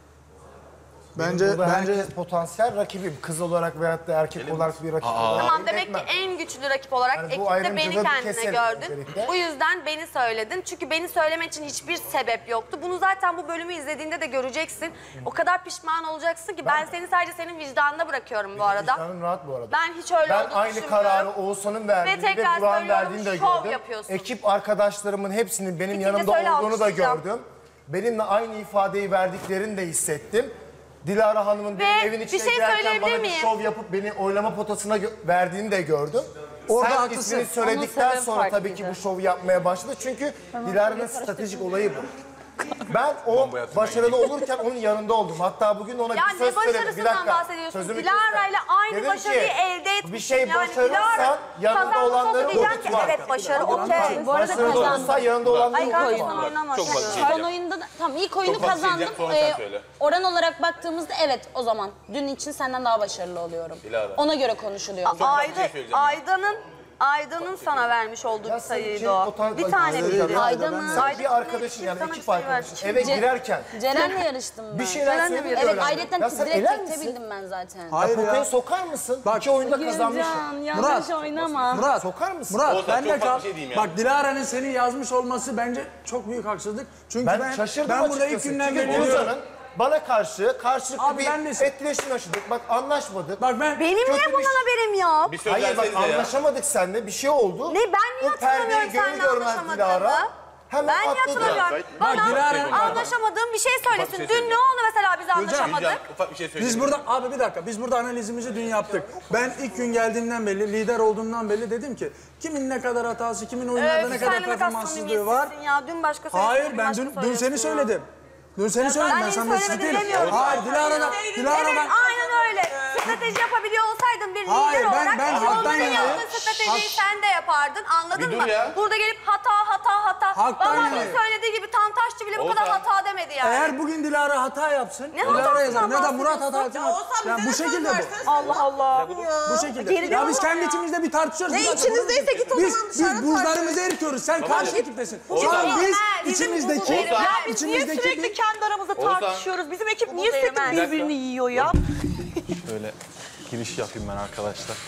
Bence Burada bence herkes potansiyel rakibim. Kız olarak veyahut da erkek olarak bir rakip olarak. Tamam demek ki etmem. en güçlü rakip olarak Yani bu ekipte ayrımcılığı beni bir kendine keselim gördün. öncelikle. Bu yüzden beni söyledin. Çünkü beni söylemen için hiçbir sebep yoktu. Bunu zaten bu bölümü izlediğinde de göreceksin. O kadar pişman olacaksın ki ben, seni sadece senin vicdanına bırakıyorum bu arada. Vicdanım rahat bu arada. Ben hiç öyle Ben olduğunu aynı düşünmüyorum. kararı Oğuzhan'ın verdiğini Ve ve, tekrar Burak'ın söylüyorum, verdiğini de şov gördüm. yapıyorsun. Ekip arkadaşlarımın hepsinin benim Bitince yanımda söyle, olduğunu da alkışlayacağım. gördüm. Benimle aynı ifadeyi verdiklerini de hissettim. Dilara Hanım'ın Ve benim evin içine bir şey girerken söyleyebilir bana bir miyim? şov yapıp beni oylama potasına gö- verdiğini de gördüm. Orada Sen haklısın. ismini Onun söyledikten sebebi sonra tabii ki bu şovu yapmaya başladı. Çünkü Dilara'nın stratejik olayı bu. Ben o başarılı olurken onun yanında oldum. Hatta bugün ona Ya bir söz ne söyledim. Bir başarısından dakika. bahsediyorsun? Sözümü Dilara'yla kesme. aynı Dedim başarıyı ki, elde etmişsin. bir şey Yani başarırsan Dilara yanında kazanmış olsa olanları diyeceğim ki unutma. evet başarı okey. Bu arada Başarılı olursa kazandım. yanında olanları İlk Ay, oyunu. oynama. Çok bak şey Son diyeceğim. oyunda da, tamam ilk oyunu Çok bak şey kazandım. diyeceğim, sonra sen Ee, söyle. oran olarak baktığımızda evet o zaman dün için senden daha başarılı oluyorum. Dilara. Ona göre konuşuluyor. Ayda, şey söyleyeceğim. Aydan'ın Aydan'ın sana vermiş olduğu bir Ya sen sayıydı şey, o. potan- Bir tane Ayda- bildi. Ayda mı? Sen bir arkadaşın yani Sana bir ekip sayı arkadaşın verdi. eve girerken Ceren'le yarıştım ben. bir şeyler Ceren'le söyledi mi? Evet öğrendim. ayrıca Ya sen direkt eler tekte misin? bildim ben zaten. hayır Potaya ya. sokar mısın? Bak, İki oyunda kazanmışsın. Gülcan yanlış Murat, oynama. Murat, Sokar mısın? Murat Oğuzhan, ben de çok kal. farklı bir şey diyeyim ya. Bak Dilara'nın seni yazmış olması bence çok büyük haksızlık. Çünkü Ben, ben şaşırdım ben burada ilk açıkçası. günden Çünkü beri diyorum. Oğuzhan'ın bana karşı karşılıklı Abi bir ben de- etkileşim yaşadık. Bak anlaşmadık. Bak ben Benim Kötü niye bir bundan şey- haberim yok? Bir söz Hayır bak versenize ya. anlaşamadık seninle bir şey oldu. Ne ben niye O perdeyi hatırlamıyorum görür seninle görmez anlaşamadığımı? Dilara hemen Ben niye atladı. hatırlamıyorum? Bak, Bana Dilara- anlaşamadığım bir şey söylesin. bir şey Dün ne söyleyeceğim. oldu mesela biz anlaşamadık? Gülcan ufak bir şey söyleyeyim. biz burada abi bir dakika biz burada analizimizi dün yaptık. Ben ilk gün geldiğimden belli lider olduğumdan belli dedim ki kimin ne kadar hatası, kimin oyunlarda Öf, ne kadar senle ne kadar performanssızlığı var. samimiyetsizsin ya. Dün başka söylüyorsun. Hayır bugün ben başka dün, dün söylüyorsun seni ya. söyledim. Dün seni söyledim ben, Ben sana yeni sık söylemedim değilim. demiyorum. Hayır Dilara'dan Dilara'dan Evet aynen öyle. Strateji yapabiliyor olsaydın bir Hayır, lider ben- olarak ben onların haktan yanayım. yaptığı stratejiyi Hak- sen de yapardın anladın Bir dur mı? ya. Burada gelip hata hata hata. Haktan Vallahi yanayım. dün söylediği gibi Tantaşçı bile bu kadar Oğuzhan. hata demedi yani. eğer bugün Dilara hata yapsın, Ne Dilara hatasından yazarım ya da Murat hata bahsediyorsun? yapsın. Ya bu şekilde bu. Allah Allah. Bu şekilde. Geride Ya biz olma kendi ya. içimizde bir tartışıyoruz. Ne Bir dakika, içinizdeyse git o biz, zaman Biz dışarı buzlarımızı eritiyoruz. Sen karşı ekiptesin. Şu an Oğuzhan. biz Bizim içimizdeki, bu- Oğuzhan. Ya biz niye içimizdeki sürekli bir... kendi aramızda Oğuzhan. tartışıyoruz? Bizim ekip Bu niye sürekli değirmen. birbirini yiyor ya? Şöyle giriş yapayım ben arkadaşlar.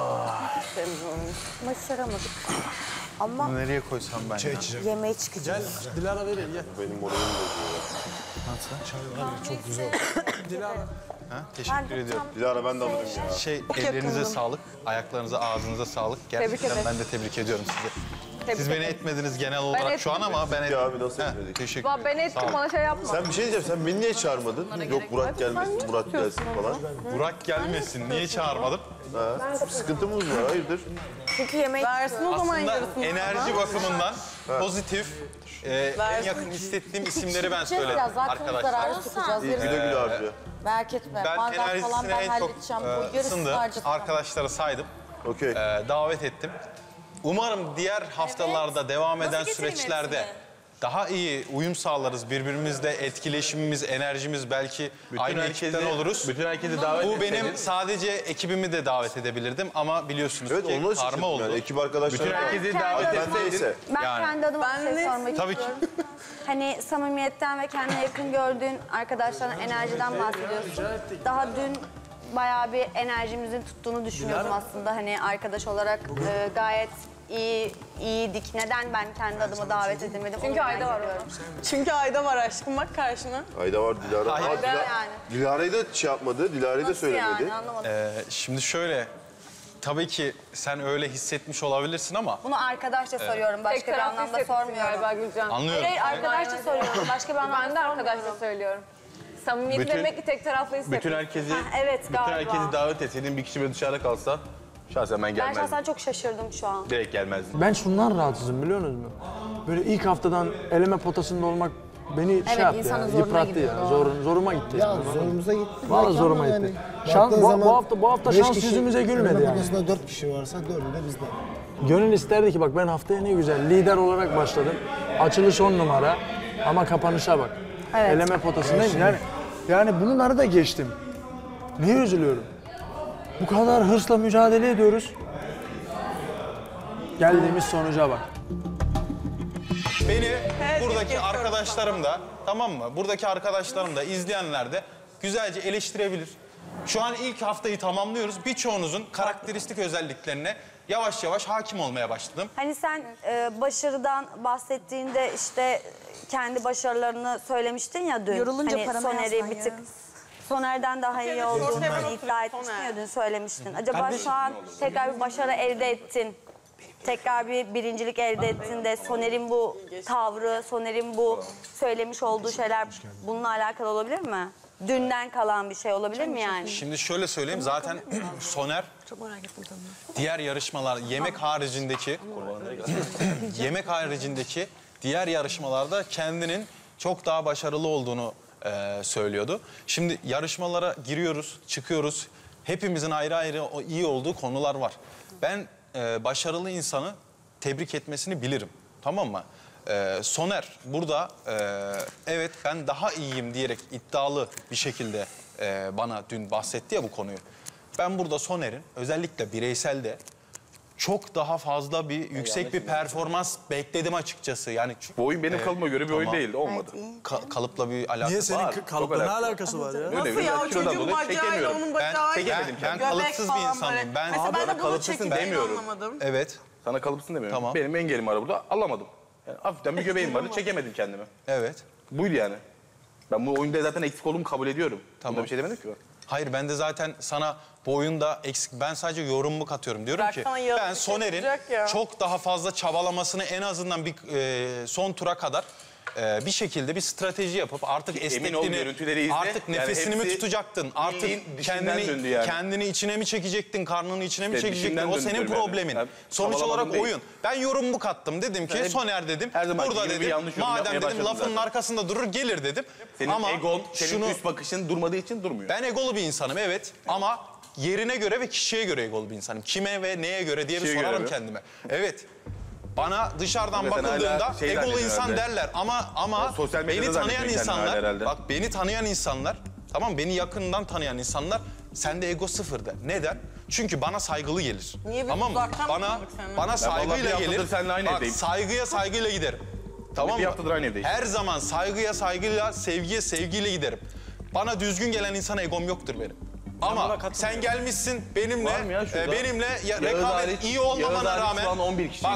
Başaramadık. Ama Bunu nereye koysam ben ya? yemeğe çıkacağız. Gel Dilara verin gel. Benim moralim bozuyor. Çok güzel. Dilara. Ha, teşekkür ediyorum. Dilara ben de alırım ya. Şey ellerinize sağlık, ayaklarınıza, ağzınıza sağlık. Gerçekten ederim. ben de tebrik ediyorum sizi. Tebrik Siz beni ederim. etmediniz genel olarak şu an ama ben ettim. Ya abi nasıl Heh, etmedik? teşekkür Ulan ben Sağ ettim olun. bana şey yapma. Sen bir şey diyeceğim, sen beni niye çağırmadın? Yok Burak gelmesin, Burak gelsin falan. Burak gelmesin, niye çağırmadın? Ha, sıkıntımız var, hayırdır? Çünkü yemek versin o zaman Aslında enerji bakımından pozitif, e, en yakın hissettiğim isimleri ben söyledim arkadaşlar. Zararı sıkacağız. Güle güle harca. Merak etme. Ben Bardak falan enerjisini ben en çok halledeceğim. e, Bu yarısı ısındı. harcasın. Arkadaşlara saydım. Okey. E, davet ettim. Umarım diğer haftalarda devam eden Nasıl getireyim süreçlerde hepsini? daha iyi uyum sağlarız. Birbirimizle etkileşimimiz, enerjimiz belki aynı herkesi- ekipten oluruz. bütün herkesi davet Bu benim etseydin. sadece ekibimi de davet edebilirdim ama biliyorsunuz Evet, ki onu da karma çekelim oldu. yani. Ekip arkadaşları. Bütün herkesi Kendi davet adıma- etseydin. Ben Yani. kendi adıma bir şey Ben sormak Tabii ki. istiyorum. Hani samimiyetten ve kendine yakın gördüğün arkadaşların enerjiden bahsediyorsun. Daha dün bayağı bir enerjimizin tuttuğunu düşünüyordum aslında. Hani arkadaş olarak e, gayet iyi iyiydik. Neden ben kendi adıma davet edilmedim? Çünkü onu Ayda var merak orada. ediyorum. Çünkü Ayda var aşkım bak karşına. Ayda var, Dilara. Hayır. Aa, Ayda Dila- yani. Dilara'yı da şey yapmadı, Dilara'yı da Nasıl söylemedi. yani anlamadım. Ee, şimdi şöyle, tabii ki sen öyle hissetmiş olabilirsin ama Bunu arkadaşça soruyorum. Başka bir anlamda sormuyorum. galiba Gülcan. anlıyorum. Hayır arkadaşça soruyorum. Başka bir anlamda Ben de arkadaşla söylüyorum. Samimiyeti Bütün- demek ki tek taraflı hissetmek. Bütün herkesi, Ha, evet, bütün galiba. herkesi davet etseydin bir kişi böyle dışarıda kalsa şahsen ben Ben gelmezdim. şahsen çok şaşırdım şu an. Direkt gelmezdim. Ben şundan rahatsızım biliyor musunuz? Böyle ilk haftadan eleme potasında olmak beni Evet, şey yaptı insanın ya, zoruna yıprattı gidiyor, ya. doğru. Zor, zoruma gitti. Ya yani. zorumuza gitti. Vallahi belki zoruma ama gitti. yani Şans, baktığın bu, zaman bu hafta bu hafta beş şans kişi yüzümüze gülmedi eleme yani. potasında dört kişi varsa dördü de bizde. Gönül isterdi ki bak ben haftaya ne güzel lider olarak başladım. Açılış on numara ama kapanışa bak. Evet. Eleme potasındayım. Yani, yani bunları da geçtim. Niye üzülüyorum? Bu kadar hırsla mücadele ediyoruz. Geldiğimiz sonuca bak. Beni Evet, buradaki geçiyorum arkadaşlarım da, tamam mı? Buradaki arkadaşlarım da, izleyenler de güzelce eleştirebilir. Şu an ilk haftayı tamamlıyoruz. Birçoğunuzun karakteristik özelliklerine yavaş yavaş hakim olmaya başladım. Hani sen e, başarıdan bahsettiğinde işte kendi başarılarını söylemiştin ya dün. Yorulunca hani parama Soner'i yazma bir ya. tık Soner'den daha iyi Evet, olduğunu Soner hani oturup iddia etmiştin Soner. ya dün söylemiştin. Acaba şu an tekrar bir başarı elde ettin. Tekrar bir birincilik elde ettin de Soner'in bu tavrı, Soner'in bu söylemiş olduğu şeyler bununla alakalı olabilir mi? Dünden kalan bir şey olabilir mi yani? Şimdi şöyle söyleyeyim, zaten Soner diğer yarışmalar, yemek haricindeki yemek haricindeki diğer yarışmalarda kendinin çok daha başarılı olduğunu e, söylüyordu. Şimdi yarışmalara giriyoruz, çıkıyoruz. Hepimizin ayrı ayrı o iyi olduğu konular var. Ben e, başarılı insanı tebrik etmesini bilirim. Tamam mı? E, Soner burada e, evet ben daha iyiyim diyerek iddialı bir şekilde e, bana dün bahsetti ya bu konuyu. Ben burada Soner'in özellikle bireyselde çok daha fazla bir yüksek bir performans bekledim açıkçası. Yani Bu oyun benim Evet, kalıbıma göre bir oyun tamam. değil, olmadı. Ka- kalıpla bir alakası Niye senin var, kı- çok kalıpla ne alakası. alakası var ya? Öyle Nasıl biraz ya o kilodan çocuğun dolayı bacağı ile çekemiyorum. onun Ben bacağı çekemedim göbek kendimi. Ben kalıpsız bir falan insanım. böyle. Ben- Mesela ben Bana de bunu kalıpsızsın çekeceğini demiyorum. anlamadım. Evet, Sana kalıpsın demiyorum. Tamam. Benim engelim var burada, alamadım. Yani hafiften bir göbeğim vardı, çekemedim kendimi. evet. Buydu yani. Ben bu oyunda zaten eksik olduğumu kabul ediyorum. Tamam. Bunda bir şey demedim ki ben. Hayır ben de zaten sana bu oyunda eksik, ben sadece yorumumu katıyorum. Diyorum Bırak ki sana yazık ben Soner'in yapacak ya. çok daha fazla çabalamasını en azından bir e, son tura kadar e, bir şekilde bir strateji yapıp artık Ki emin ol, esnekliğini, görüntüleri izle. artık Yani nefesini mi hepsi tutacaktın? Artık bildiğin dişinden döndü kendini yani. kendini içine mi çekecektin? Karnını içine mi İşte çekecektin? dişinden O döndü senin diyorum yani. problemin. Yani Sonuç çabalamadım olarak değil. oyun. Ben yorumumu kattım. Dedim ki Ben hep- Soner dedim. her zamanki Burada gibi bir dedim. yanlış yorum Madem yapmaya dedim başladım lafının zaten. arkasında durur gelir dedim. Senin Ama egon, senin şunu üst bakışın durmadığı için durmuyor. ben egolu bir insanım evet ama yerine göre ve kişiye göre egolu bir insanım. Kime ve neye göre diye bir Kişiye sorarım göre mi? kendime. Evet. Bana dışarıdan Mesela bakıldığında hala şey egolu zannediyor insan herhalde. derler ama ama Sosyal medyada beni tanıyan zannediyor kendini hala insanlar herhalde. bak beni tanıyan insanlar tamam beni yakından tanıyan insanlar sende ego sıfır der. Neden? Çünkü bana saygılı gelir. Niye biz tamam mı? uzaktan Bana bakmadık seninle? bana Ben vallahi bir saygıyla haftadır gelir. seninle aynı Bak, evdeyim. saygıya saygıyla giderim. Tamam bir mı? haftadır aynı evdeyiz. Her zaman saygıya saygıyla, sevgiye sevgiyle giderim. Bana düzgün gelen insana egom yoktur benim. Ama sen gelmişsin benimle, Var mı ya şurada? e, benimle ya, Yağız rekabet hariç- iyi Yağız olmamana hariç rağmen şu an on bir kişiyiz. bak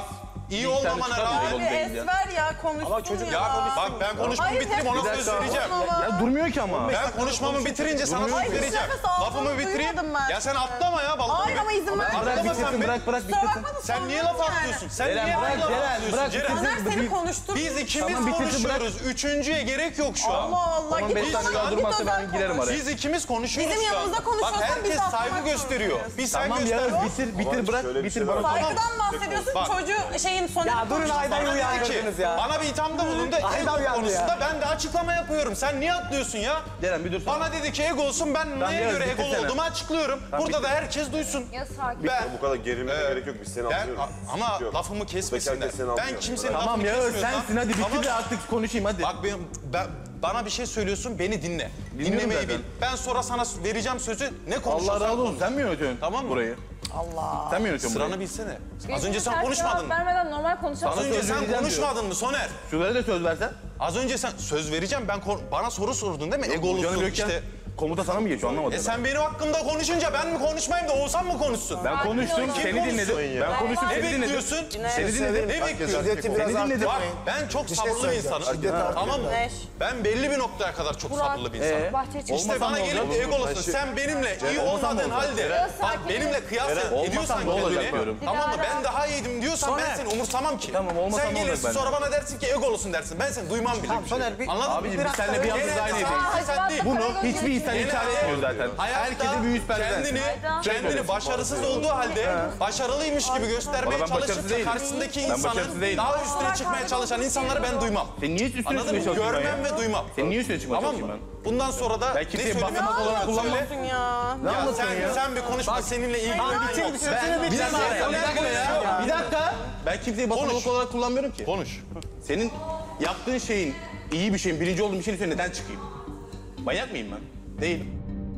iyi Bir tane olmamana çıkar mı rağmen... Ego'nun değil ya? Esmer ya konuştun Ama çocuk- ya. Ya bak ben konuşmamı Hayır, bitireyim hep ona Bir söz dakika. vereceğim. Ya durmuyor ki ama. Ben konuşmamı bitirince sana söz Hayır, vereceğim. nefes aldığını Lafımı bitireyim. duymadım ben. Ya sen atlama ya balık Hayır gibi. ama izin vermiyorum. Bırak Atlama sen bitirsin, be. bırak bırak Kusura bitirsin. bakma da Sen niye sormadım laf yani. atlıyorsun? Sen Ceren, niye bırak, laf Ceren, atlıyorsun? bırak, Ceren? bitirsin. Soner seni konuştur. Biz ikimiz Tamam, bitirsin, konuşuyoruz. Üçüncüye gerek yok şu an. Allah Allah. Tamam, Git beş o dakika zaman, daha git durmazsa o ben zaman girerim konuş. araya. Biz ikimiz konuşuyoruz Bizim şu an. yanımızda Bak konuşuyorsan biz herkes de saygı atmak gösteriyor. zorundayız. Bir sen Tamam göster. Yağız bitir, bitir bırak, şöyle bir bitir şey bana. var. Tamam. Saygıdan bahsediyorsun Bak. çocuğu şeyin Soner'in Ya durun Ayda'yı Bana dedi uyandırdınız ki, ya. bana bir ithamda bulundu. Ayda Ego uyandı konusunda ya. ben de açıklama yapıyorum. Sen niye atlıyorsun ya? Ceren bir dur. Bana dedi ki ego olsun, ben Tamam, neye Yağız, göre egolu bitirsene. olduğumu açıklıyorum. Tamam, Burada bitir. da herkes duysun. Ya sakin. Ben, Bu kadar gerilmeye Ee, gerek yok. Biz seni ben anlıyoruz. ama Sıkıntı yok. lafımı kesmesinler. Herkes seni Ben anlıyor. kimsenin Tamam lafını ya kesmiyorsam... sensin hadi bitir Tamam. de artık konuşayım hadi. Bak benim, ben, bana bir şey söylüyorsun, beni dinle. Dinliyorum Dinlemeyi zaten. bil. Ben sonra sana vereceğim sözü, ne konuşuyorsan Allah razı olsun. konuş. Sen mi yönetiyorsun Tamam mı? burayı? Allah. Sen mi yönetiyorsun Sıranı burayı? bilsene. Az Birbirine önce sen ters konuşmadın cevap mı? vermeden normal Az konuşalım. önce söz sen vereceğim konuşmadın mı Soner? Şuraya da söz versen. Az önce sen söz vereceğim, ben kon- bana soru sordun değil mi? Canım Egolusun yokken işte. komuta sana mı geçiyor anlamadım. E sen benim hakkımda konuşunca ben mi konuşmayayım da Oğuzhan mı konuşsun? Ben konuştum, Kim seni konuşsun? dinledim. Ben konuştum, Ne seni dinledim. bekliyorsun? Seni dinledim. Ne bekliyorsun? Şiddeti biraz Seni dinledim. Bak arttırmayın. ben çok Bir şey sabırlı bir söyleyeceğim. insanım. Şiddet Tamam mı? Neş. Ben belli bir noktaya kadar çok sabırlı bir insanım. Ee? Bahçe İşte Olmasam bana ne gelip de olacak? egolasın. Sen benimle iyi olmadığın halde bak benimle kıyas Olmasam ediyorsan ne olacak kendini. diyorum. Tamam mı? Ben daha iyiydim diyorsan ben seni umursamam ki. Tamam, olmasam Sen ne olacak gelirsin bence? sonra bana dersin ki egolusun dersin. Ben seni duymam bile. Tamam, bir şey. Soner, bir- Anladın mı? Abicim biz seninle bir yalnız aynı evdeyiz. Sen değil. Bunu hiçbir insan inkar etmiyor zaten. Herkese bir yüz perde. Kendini, kendini başarısız olduğu halde başarılıymış gibi göstermeye Ama ben başarısız çalışıp değilim. karşısındaki Ben başarısız insanın değilim. daha üstüne çıkmaya çalışan insanları ben duymam. Sen niye üstüne Anladın çıkmaya mı? çalışıyorsun ben Görmem ya? ve duymam. Sen niye üstüne çıkmaya Tamam çalışıyorsun mı? ben? Bundan sonra da Ben ne kimseye söyleyeyim? bakmak olarak kullanmam. Söyle. ya. Ne Ya anlatıyorsun sen, ya? sen bir konuşma, seninle ilgili bitir, yok. bir sözünü Bir bitir. dakika, bir dakika ya. Bir dakika. Ben kimseyi Konuş. basamak olarak kullanmıyorum ki. Konuş. Senin yaptığın şeyin, iyi bir şeyin, birinci olduğun bir şeyin üstüne neden çıkayım? Manyak mıyım ben? Değilim.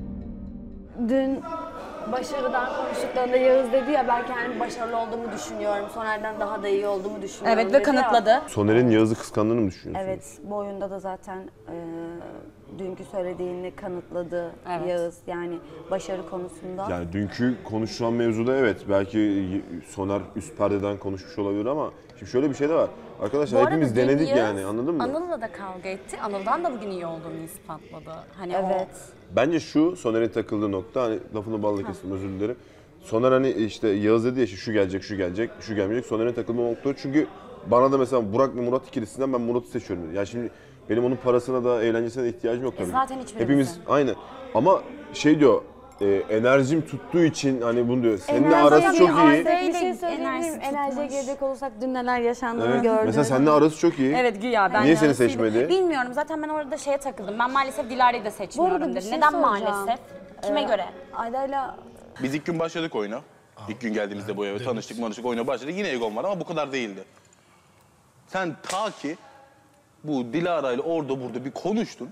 Dün başarıdan konuştuklarında Yağız dedi ya ben kendim başarılı olduğumu düşünüyorum. Soner'den daha da iyi olduğumu düşünüyorum Evet ve dedi ya. kanıtladı. Soner'in Yağız'ı kıskandığını mı düşünüyorsun? Evet, bu oyunda da zaten e, dünkü söylediğini kanıtladı Evet. Yağız. Yani başarı konusunda. Yani dünkü konuşulan mevzuda evet belki Soner üst perdeden konuşmuş olabilir ama şimdi şöyle bir şey de var. Arkadaşlar Bu arada hepimiz dün denedik Yağız, yani anladın mı? Anıl'la da kavga etti. Anıl'dan da bugün iyi olduğunu ispatladı. Hani Evet. Bence şu Soner'in takıldığı nokta hani lafını balla kestim özür dilerim. Soner hani işte Yağız dedi ya işte şu gelecek şu gelecek şu gelmeyecek. Soner'in takıldığı nokta çünkü bana da mesela Burak ve Murat ikilisinden ben Murat'ı seçiyorum dedi. Ya şimdi benim onun parasına da eğlencesine de ihtiyacım yok tabii. E zaten hiçbirimizin. Hepimiz aynı. Ama şey diyor e, enerjim tuttuğu için hani bunu diyor. Seninle Enerji arası çok yapıyor. iyi. Bir şey söyleyeyim Enerjisi miyim? Enerjiye tutmuş. gelecek olursak dün neler yaşandığını Evet. gördüm. Mesela seninle arası çok iyi. Evet güya ben Niye seni Yağız'ıydım. seçmedi? Bilmiyorum zaten ben orada şeye takıldım. Ben maalesef Dilara'yı da Bu arada seçmiyorum bir dedi. şey Neden soracağım. maalesef? Kime Ee, göre? Ayda'yla Biz ilk gün başladık oyuna. İlk gün geldiğimizde bu eve tanıştık, manıştık, oyuna başladık. Yine egom var ama bu kadar değildi. Sen ta ki bu Dilara ile orada burada bir konuştun.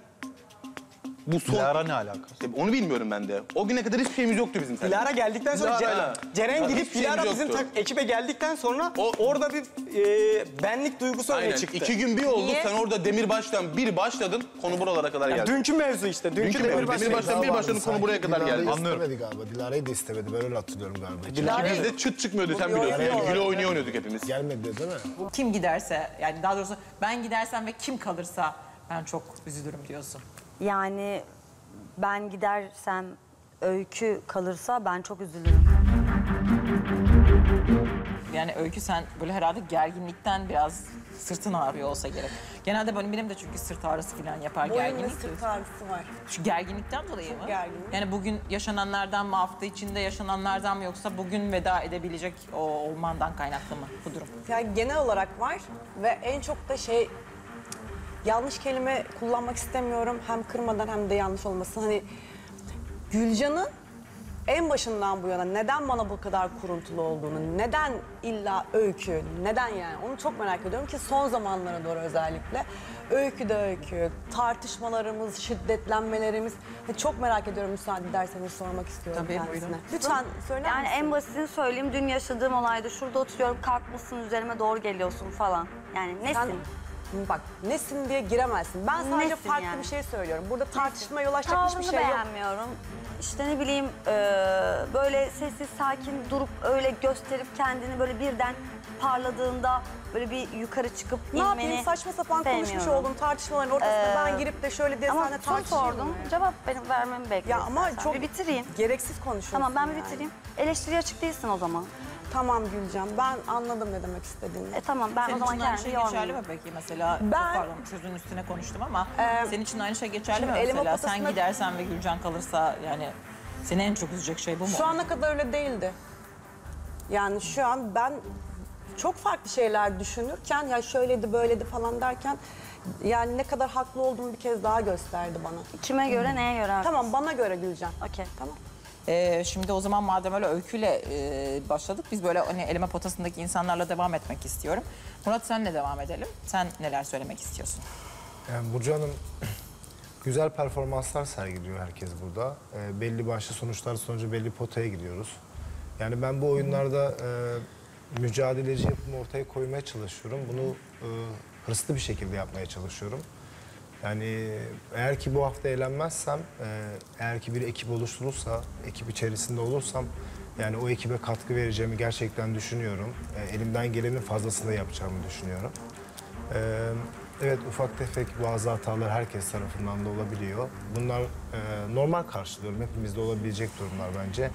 Bu son... Dilara ne alakası? İşte onu bilmiyorum ben de. O güne kadar hiçbir şeyimiz yoktu bizim seninle. Dilara geldikten sonra Dilara'yla. Ce- Ceren Bak, gidip hiçbir şeyimiz Dilara bizim yoktu. tak- ekibe geldikten sonra orada bir e, benlik duygusu öne Aynen. çıktı. İki gün bir olduk. Niye? Sen orada Demirbaş'tan bir başladın. Konu buralara kadar Ya geldi. dünkü mevzu işte. Dünkü, Dünkü mevzu. Demirbaş- Demirbaş'tan bir başladın konu buraya kadar Dilara'yı geldi. istemedi galiba. Dilara'yı da istemedi. Ben öyle hatırlıyorum galiba. Dilara'yı de çıt çıkmıyordu sen biliyorsun. Yani güle oynaya oynuyorduk hepimiz. Gelmedi değil mi? Kim giderse yani daha doğrusu ben gidersem ve kim kalırsa ben çok üzülürüm diyorsun. yani ben gidersem Öykü kalırsa ben çok üzülürüm. Yani Öykü sen böyle herhalde gerginlikten biraz sırtın ağrıyor olsa gerek. Genelde benim, benim de çünkü sırt ağrısı falan yapar Boyunda gerginlik. sırt ağrısı var. Şu gerginlikten dolayı mı? gerginim. Yani bugün yaşananlardan mı, hafta içinde yaşananlardan mı yoksa bugün veda edebilecek o olmandan kaynaklı mı bu durum? Yani genel olarak var ve en çok da şey yanlış kelime kullanmak istemiyorum hem kırmadan hem de yanlış olmasın. Hani Gülcan'ın en başından bu yana neden bana bu kadar kuruntulu olduğunu, neden illa Öykü, neden yani onu çok merak ediyorum ki son zamanlara doğru özellikle Öykü de Öykü, tartışmalarımız, şiddetlenmelerimiz çok merak ediyorum müsaade ederseniz sormak istiyorum Tabii, kendisine. buyurun. Lütfen söyler Yani misin? en basitini söyleyeyim. Dün yaşadığım olayda şurada oturuyorum kalkmışsın üzerime doğru geliyorsun falan. Yani nesin? Sen Bak nesin diye giremezsin. Ben sadece Nesin farklı yani? bir şey söylüyorum. Burada tartışma yol açacak hiçbir Tavrını şey yok. beğenmiyorum. İşte ne bileyim e, böyle sessiz sakin durup öyle gösterip kendini böyle birden parladığında böyle bir yukarı çıkıp Ne inmeni yapayım saçma sapan konuşmuş sevmiyorum. oldum tartışmaların ortasında Ee, ben girip de şöyle diye ama seninle soru tartışayım sordum. mı? Cevap benim vermemi bekliyorum. Ya ama istersen. çok bir bitireyim. Gereksiz konuşuyorsun. Tamam ben bir yani. bitireyim. Eleştiriye açık değilsin o zaman. Tamam Gülcan ben anladım ne demek istediğini. E tamam ben Senin o zaman için aynı kendimi şey geçerli yormayayım. mi peki mesela? Ben- Çok pardon sözün üstüne konuştum ama Ee, senin için aynı şey geçerli şimdi mi elime mesela? potasına- Sen gidersen ve Gülcan kalırsa yani seni en çok üzecek şey bu mu? Şu ana kadar öyle değildi. Yani şu an ben çok farklı şeyler düşünürken ya şöyleydi böyleydi falan derken yani ne kadar haklı olduğumu bir kez daha gösterdi bana. Kime göre neye göre? Tamam bana göre Gülcan. Okey. Tamam. Ee, şimdi o zaman madem öyle öyküyle e, başladık biz böyle hani eleme potasındaki insanlarla devam etmek istiyorum. Murat senle devam edelim. Sen neler söylemek istiyorsun? Yani Burcu Hanım güzel performanslar sergiliyor herkes burada. E, belli başlı sonuçlar sonucu belli potaya gidiyoruz. Yani ben bu oyunlarda e, mücadeleci yapımı ortaya koymaya çalışıyorum. Bunu e, hırslı bir şekilde yapmaya çalışıyorum. Yani eğer ki bu hafta eğlenmezsem, e, eğer ki bir ekip oluşturulsa, ekip içerisinde olursam yani o ekibe katkı vereceğimi gerçekten düşünüyorum. E, elimden gelenin fazlasını yapacağımı düşünüyorum. E, evet ufak tefek bazı hatalar herkes tarafından da olabiliyor. Bunlar e, normal karşılıyorum. Hepimizde olabilecek durumlar bence.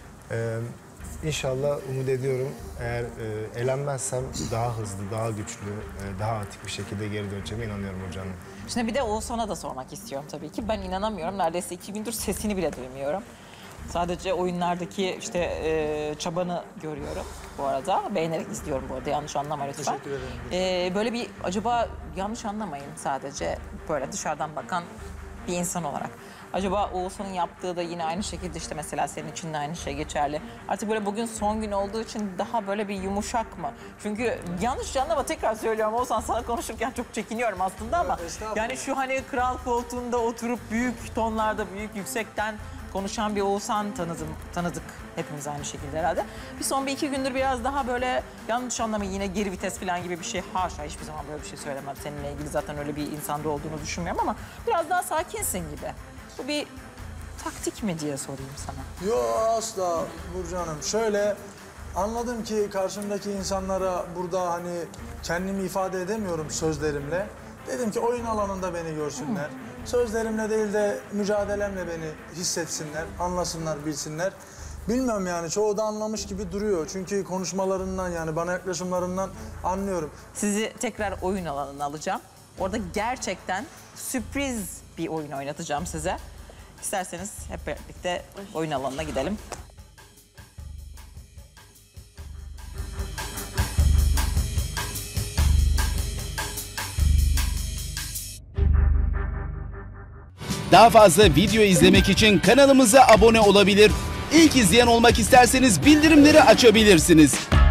E, İnşallah umut ediyorum eğer e, elenmezsem daha hızlı, daha güçlü, e, daha atik bir şekilde geri döneceğime inanıyorum hocam. Şimdi bir de Oğuzhan'a da sormak istiyorum tabii ki. Ben inanamıyorum. Neredeyse iki gündür sesini bile duymuyorum. Sadece oyunlardaki işte e, çabanı görüyorum bu arada. Beğenerek izliyorum bu arada. Yanlış anlama lütfen. Teşekkür ederim. E, böyle bir acaba yanlış anlamayın sadece böyle dışarıdan bakan bir insan olarak. Acaba Oğuzhan'ın yaptığı da yine aynı şekilde işte mesela senin için de aynı şey geçerli. Artık böyle bugün son gün olduğu için daha böyle bir yumuşak mı? Çünkü yanlış anlama tekrar söylüyorum Oğuzhan sana konuşurken çok çekiniyorum aslında ama yani şu hani kral koltuğunda oturup büyük tonlarda büyük yüksekten konuşan bir Oğuzhan tanıdım, tanıdık hepimiz aynı şekilde herhalde. Bir son bir iki gündür biraz daha böyle yanlış anlamayın yine geri vites falan gibi bir şey haşa hiçbir zaman böyle bir şey söylemem. Seninle ilgili zaten öyle bir insanda olduğunu düşünmüyorum ama biraz daha sakinsin gibi. Bu bir taktik mi diye sorayım sana. Yo asla Burcu Hanım. Şöyle anladım ki karşımdaki insanlara burada hani kendimi ifade edemiyorum sözlerimle. Dedim ki oyun alanında beni görsünler. Hmm. Sözlerimle değil de mücadelemle beni hissetsinler, anlasınlar, bilsinler. Bilmiyorum yani çoğu da anlamış gibi duruyor. Çünkü konuşmalarından yani bana yaklaşımlarından anlıyorum. Sizi tekrar oyun alanına alacağım. Orada gerçekten sürpriz bir oyun oynatacağım size. İsterseniz hep birlikte oyun alanına gidelim. Daha fazla video izlemek için kanalımıza abone olabilir. İlk izleyen olmak isterseniz bildirimleri açabilirsiniz.